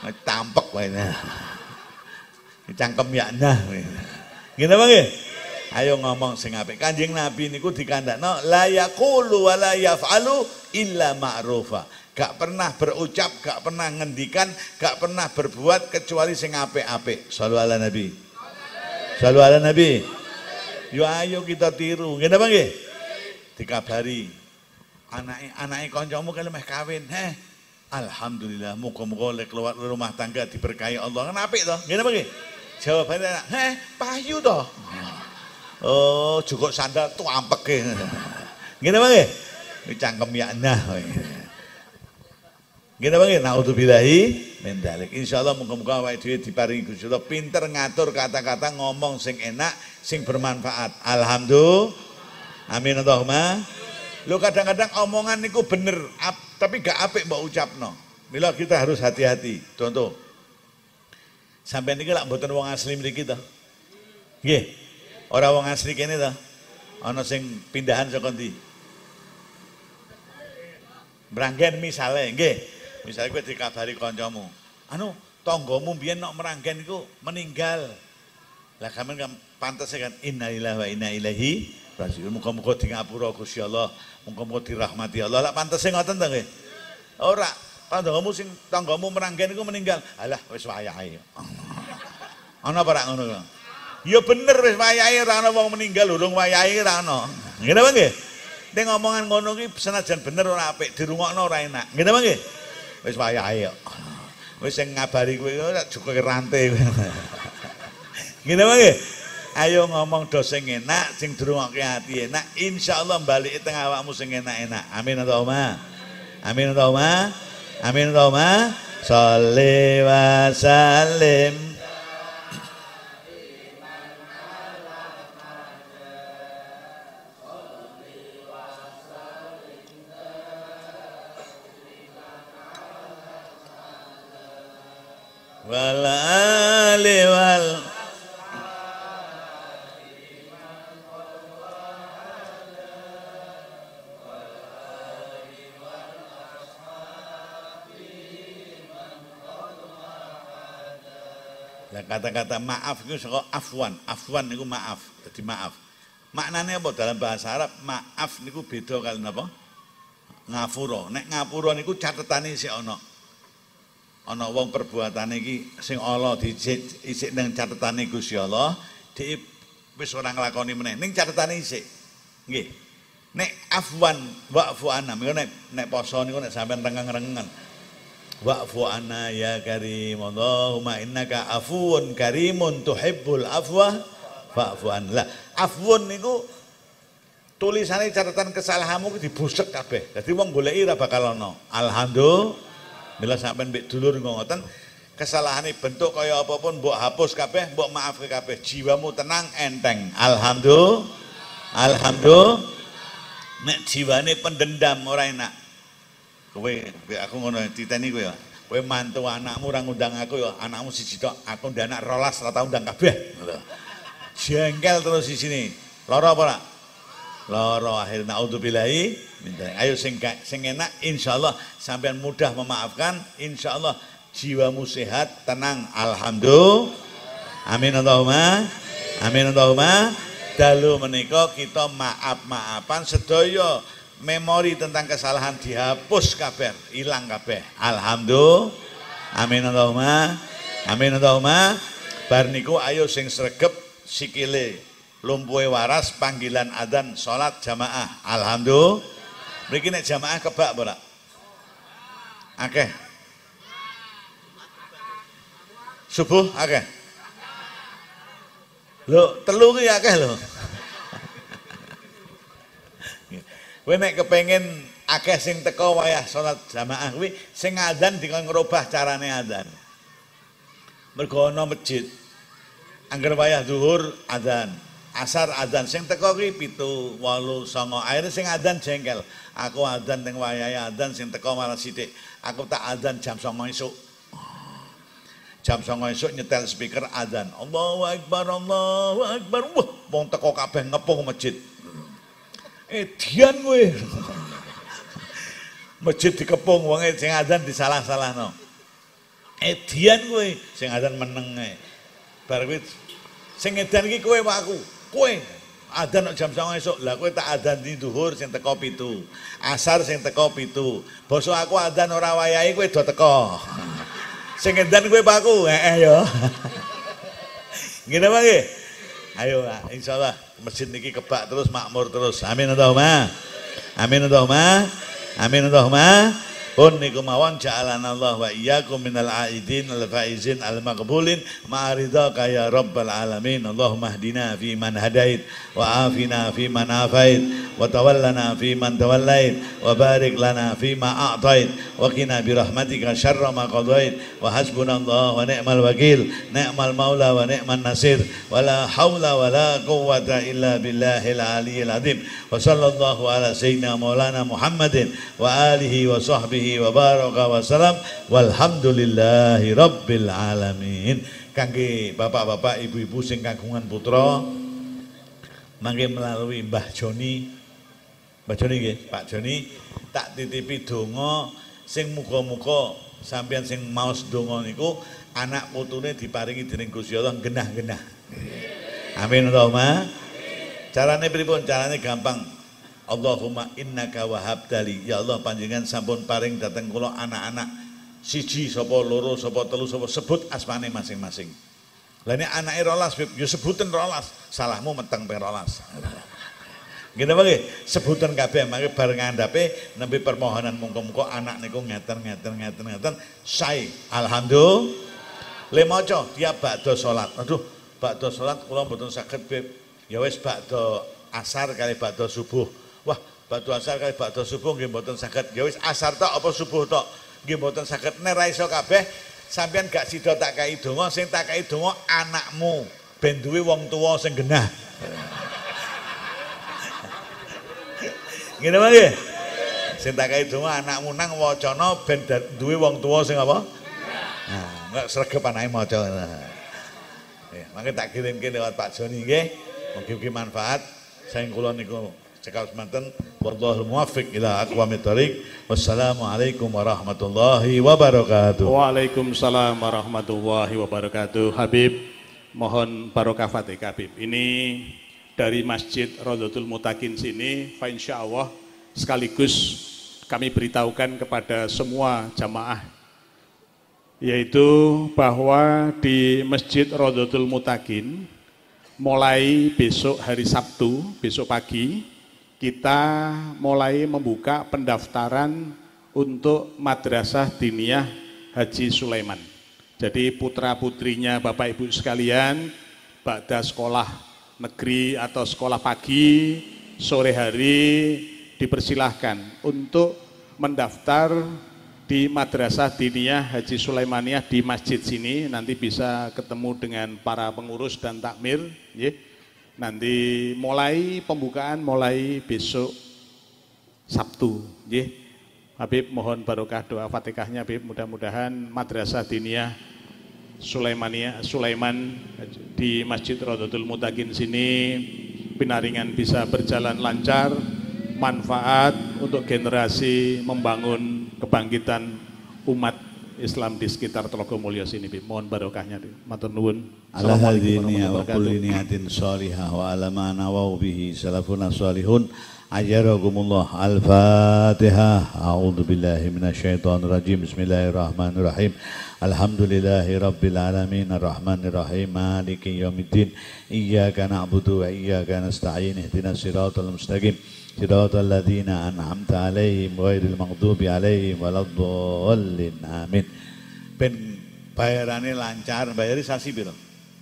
Tampek wae. Dicangkem ya nah. Ngene apa nggih? Ayo ngomong sing apik. Kanjeng Nabi niku dikandakno la yaqulu wa la yaf'alu illa ma'rufa. Gak pernah berucap, gak pernah ngendikan, gak pernah berbuat kecuali sing apik-apik. Shallu ala Nabi. Shallu ala Nabi. Yo ayo kita tiru. Ngene apa nggih? Dikabari anake anake kancamu kali meh kawin. Heh. Alhamdulillah, muga-muga lek keluar rumah tangga diberkahi Allah. Kan apik to? Ngene apa nggih? Jawabane, "Heh, payu to." Oh, cukup sandal tuh ampeke. Ngene apa nggih? Iki cangkem ya nah. Ngene apa nggih? Naudzubillahi min dzalik. Insyaallah muga-muga awake dhewe diparingi Gusti Allah pinter ngatur kata-kata ngomong sing enak, sing bermanfaat. Alhamdulillah. Amin Allahumma. Lo kadang-kadang omongan niku bener, ap, tapi gak apik mbok ucapno. Mila kita harus hati-hati. Contoh. Sampai niki lak mboten wong asli mriki to. Nggih. Ora wong asli kene to. Ana sing pindahan saka ndi? Meranggen misale, nggih. Misale kowe dikabari kancamu, anu tanggamu mbiyen nek Meranggen iku meninggal. Lah sampean kan pantes kan innalillahi wa inna ilaihi raji'un. Muga-muga di ngapura Gusti Allah, muga-muga dirahmati Allah. Lah pantese ngoten to nggih. Ora, tanggamu sing tanggamu Meranggen iku meninggal. Alah wis wayahe. Ana apa rak ngono kok? Ya bener wis wayahe ora ana wong meninggal urung wayahe ora ana. Ngene apa nggih? Ning ngomongan ngono ki senajan bener ora apik, dirungokno ora enak. Ngene apa nggih? Wis wayahe kok. Wis sing ngabari kowe ora juke rantai kowe. Ngene apa nggih? Ayo ngomong do sing enak, sing dirungokke ati enak, insyaallah balike teng awakmu sing enak-enak. Amin Allahumma. Amin Allahumma. Amin Allahumma. Shalli wa sallim. Wal ali wal lah kata-kata maaf itu saka afwan. Afwan niku maaf, jadi maaf. Maknanya apa dalam bahasa Arab? Maaf niku beda kali napa? Ngapura. Nek ngapura niku catetane isih ana. Ana wong perbuatane iki sing Allah isik ning catetane Gusti Allah, dhek wis ora nglakoni meneh. Ning catetane isik. Nggih. Nek afwan wa'fu anna, nek nek poso niku nek sampean rengeng-rengengan. Wa'fu anna ya karim, Allahumma innaka afuwun karimun tuhibbul afwa fa'fu anna. Lah, afwun niku tulisane catatan kesalahanmu dibusek kabeh. Dadi wong goleki ora bakal ana. Alhamdulillah. Bila sampean mbek dulur ngoten, kesalahane bentuk kaya apapun mbok hapus kabeh, mbok maafke kabeh, jiwamu tenang enteng. Alhamdulillah. Alhamdulillah. Nek jiwane pendendam ora enak. Kowe aku ngono titeni kowe ya. Kowe mantu anakmu ora ngundang aku ya, anakmu siji tok, aku ndak anak rolas ora tau undang kabeh. Jengkel terus di sini. Lara apa ora? Lara akhir naudzubillahi minta. Ayo sing sing enak insyaallah sampean mudah memaafkan, insyaallah jiwamu sehat, tenang. Alhamdulillah. Amin Allahumma. Amin Allahumma. Dalu menika kita maaf-maafan sedaya memori tentang kesalahan dihapus kabeh, hilang kabeh. Alhamdulillah. Amin Allahumma. Amin Allahumma. Bar niku ayo sing sregep sikile lumpuhe waras panggilan adzan salat jamaah. Alhamdulillah. Mriki nek jamaah kebak apa ora? Akeh. Subuh akeh. Lho, telu ki akeh lho. Kowe nek kepengin akeh sing teko wayah salat jamaah kuwi sing adzan dikon ngrubah carane adzan. Mergo ana masjid angger wayah zuhur adzan, asar adzan, sing teko kuwi pitu, wolu, songo. Akhire sing adzan jengkel. Aku adzan ning wayahe adzan sing teko malah sithik. Aku tak adzan jam songo esuk. Jam songo esuk nyetel speaker adzan. Allahu Akbar, Allahu Akbar. Wah, wong teko kabeh ngepung masjid. Edian kowe. Masjid dikepung wonge sing adzan disalah-salahno. Edian kowe sing adzan meneng ae. Bar kuwi sing edan iki kowe wae aku. Kowe Adzan jam songo esuk. Lah kowe tak adzan di dhuwur sing teko pitu. Asar sing teko pitu. Basa aku adzan ora wayahe kowe do teko. Sing edan kowe Pak aku. Heeh ya. Ngene Pak nggih. Ayo insyaallah masjid niki kebak terus makmur terus. Amin Allahumma. Amin Allahumma. Amin Allahumma. Pun niku mawon ja'alana Allah wa iyyakum minal aidin al faizin al maqbulin ma'ridaka ya rabbal alamin. Allahumma hdina fi man hadait wa afina fi man afait wa tawallana fi man tawallait wa barik lana fi ma a'tait wa qina bi rahmatika syarra ma qadait wa hasbunallahu wa ni'mal wakil ni'mal maula wa ni'man nasir wa la haula wa la quwwata illa billahil aliyyil azim. Wa sallallahu ala sayyidina maulana Muhammadin wa alihi wa sahbihi wa baraka wa salam walhamdulillahi rabbil alamin. Kangge bapak-bapak ibu-ibu sing kagungan putra mangke melalui Mbah Joni, Mbah Joni nggih, Pak Joni tak titipi donga sing muga-muga sampeyan sing maos donga niku anak putune diparingi dening Gusti Allah genah-genah. Amin Allahumma. Carane pripun? Carane gampang. Allahumma innaka wahabdali, ya Allah panjenengan sampun paring dateng kula anak-anak siji sapa loro sapa telu sapa sebut asmane masing-masing. Lah nek anake rolas ya sebutin rolas, salahmu meteng ping rolas. Ngene wae sebutan kabeh mangke bareng ngandhape nembe permohonan muga-muga anak niku ngeten-ngeten ngeten-ngeten sae. Alhamdulillah. Le maca tiap bakda salat. Aduh, bakda salat kula mboten saged Beb. Ya wis bakda asar kali bakda subuh. Wah, bakda asar kali bakda subuh nggih mboten saged. Ya wis asar tok apa subuh tok nggih mboten saged. Nek ra iso kabeh sampeyan gak sida tak kai donga, sing tak kai donga anakmu ben duwe wong tuwa sing genah. Ngene wae. Sing tak kai donga anakmu nang wacana ben duwe wong tuwa sing apa? Nah, enggak sregep anake maca. Ya, mangke tak kirimke lewat Pak Joni nggih. Mugi-mugi manfaat. Saking kula niku cekal semanten wallahul muwaffiq ila aqwamit thoriq. Wassalamualaikum warahmatullahi wabarakatuh. Waalaikumsalam warahmatullahi wabarakatuh. Habib, mohon barokah Fatihah Habib. Ini dari Masjid Raudhatul Muttaqin sini, fa insyaallah sekaligus kami beritahukan kepada semua jamaah yaitu bahwa di Masjid Raudhatul Muttaqin mulai besok hari Sabtu, besok pagi kita mulai membuka pendaftaran untuk Madrasah Diniyah Haji Sulaiman. Jadi putra-putrinya Bapak Ibu sekalian, ba'da sekolah negeri atau sekolah pagi, sore hari dipersilahkan untuk mendaftar di Madrasah Diniyah Haji Sulaimaniyah di masjid sini. Nanti bisa ketemu dengan para pengurus dan takmir, ya. Nanti mulai pembukaan mulai besok Sabtu, ya. Habib mohon barokah doa Fatihahnya Habib, mudah-mudahan Madrasah Diniyah Sulaimaniyah Sulaiman di Masjid Raudhatul Muttaqin sini pinaringan bisa berjalan lancar, manfaat untuk generasi membangun kebangkitan umat Islam di sekitar Telogomulyo sini. Mohon barokahnya. Matur nuwun. Ala hadini wa kulli niyatin shalihah wa ala ma nawau bihi salafuna shalihun. Ajarakumullah. Al-Fatihah. A'udzu billahi minasyaitonir rajim. Bismillahirrahmanirrahim. Alhamdulillahi rabbil alamin arrahmanir rahim maliki yaumiddin. Iyyaka na'budu wa iyyaka nasta'in. Ihdinas siratal mustaqim. Siratal ladzina an'amta 'alaihim ghairil maghdubi 'alaihim waladdallin. Amin. Ben bayarane lancar, bayari sasi piro?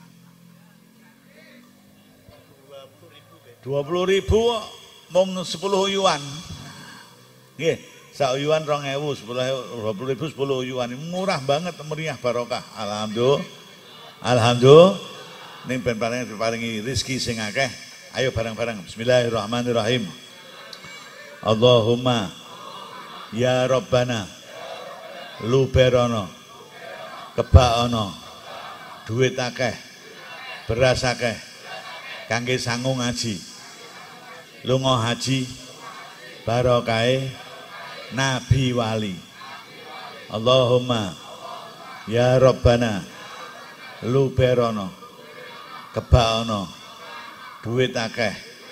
dua puluh ribu mung sepuluh yuan. Nggih, sak yuan dua ribu, dua puluh ribu sepuluh yuan. Murah banget, meriah barokah. Alhamdulillah. Alhamdulillah. Ning ben paringi paringi rezeki sing akeh. Ayo bareng-bareng. Bismillahirrahmanirrahim. Allahumma ya Rabbana luberono kebaono duit akeh beras akeh kangge sangu ngaji lunga haji barokahe nabi wali. Allahumma ya Rabbana luberono kebaono duit akeh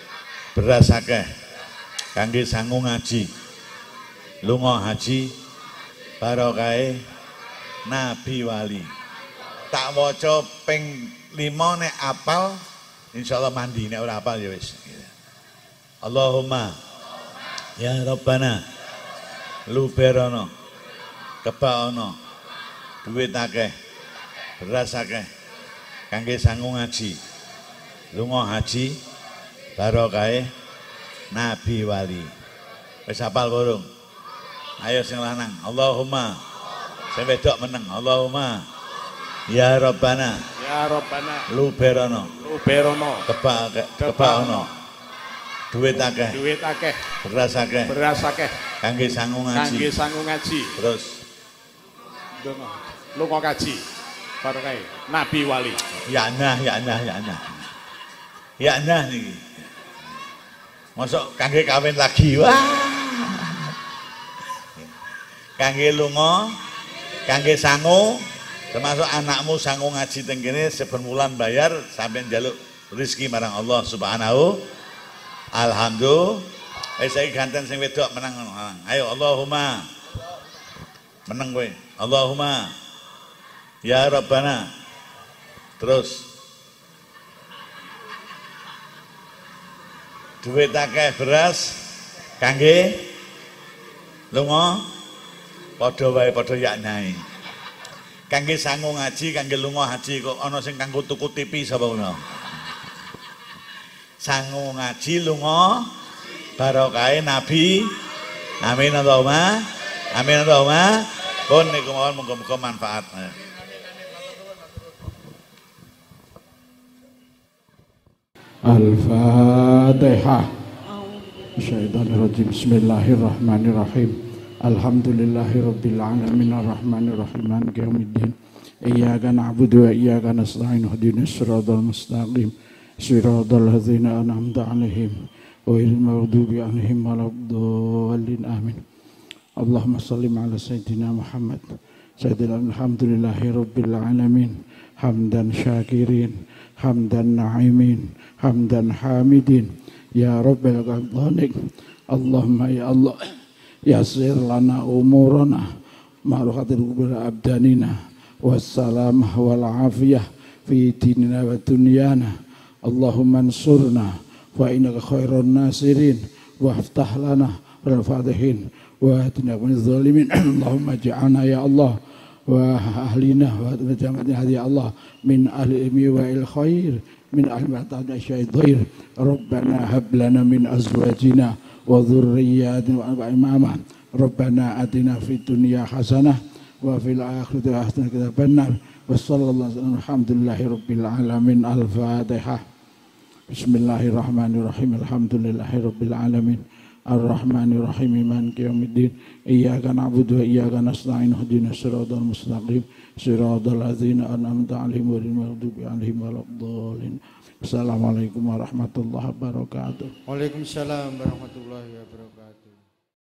beras akeh kangge sangu ngaji lunga haji barokahe nabi wali. Tak waca ping lima nek apal insyaallah mandi, nek ora apal ya wis. Allahumma ya Rabbana luberono kebaono duit akeh beras akeh kangge sangu ngaji lunga haji barokahe nabi wali. Wis apal burung? Ayo sing lanang, Allahumma. Sing wedok meneng, Allahumma ya Rabbana Ya Rabbana luberono luberono keba kebaono duit akeh duit akeh beras akeh beras akeh kangge sangu ngaji kangge sangu ngaji terus donga lunga kaji barokahe nabi wali. ya nah ya nah ya nah ya nah niki mosok kangge kawin lagi wah kangge lunga kangge sangu termasuk anakmu sangu ngaji teng kene saben wulan bayar sampeyan njaluk rezeki marang Allah Subhanahu. Alhamdulillah. Eh saiki ganten sing wedok menang. Ayo Allahumma. Menang kowe. Allahumma ya Rabbana. Terus duit akeh beras kangge lunga padha wae padha yaknai. Kangge sangu ngaji, kangge lunga haji kok ana sing kanggo tuku T V sapa ngono. Sangu ngaji lunga barokahe nabi. Amin Allahumma. Amin Allahumma. Pun niku mawon muga-muga manfaat. Al-Fatihah. Syaitanirrajim. Bismillahirrahmanirrahim. Alhamdulillahirabbil alamin arrahmanir rahim maliki yaumiddin. Iyyaka na'budu wa iyyaka nasta'in ihdinas siratal mustaqim. Siratal ladzina an'amta 'alaihim ghairil maghdubi 'alaihim waladdallin. Amin. Allahumma shalli 'ala sayyidina Muhammad. Sayyidina alhamdulillahirabbil alamin. Hamdan syakirin, hamdan na'imin, hamdan hamidin. Ya Rabbal alamin. Allahumma ya Allah yasir lana umurana ma'ruhatil kubur abdanina wassalamah wal afiyah fi dinina wa dunyana. Allahumma ansurna wa innaka khairun nasirin waftah lana wal fatihin wa atina minaz zalimin. Allahumma ja'alna ya Allah wa ahlina wa jamaatna ya Allah min ahli ilmi wa il khair min ahli ma'ta'na syaidair. Rabbana hab lana min azwajina wa dzurriyyatina wa imama. Rabbana atina fid dunya hasanah wa fil akhirati hasanah wa qina adzabannar. Wa sallallahu alaihi alhamdulillahi rabbil alamin. Al-Fatihah. Bismillahirrahmanirrahim. Alhamdulillahi rabbil alamin. Ar-Rahmanirrahim. Maliki yaumiddin. Iyyaka na'budu wa iyyaka nasta'in ihdinas siratal mustaqim. Siratal ladzina an'amta 'alaihim ghairil maghdubi 'alaihim waladdallin. Assalamualaikum warahmatullahi wabarakatuh. Waalaikumsalam warahmatullahi wabarakatuh.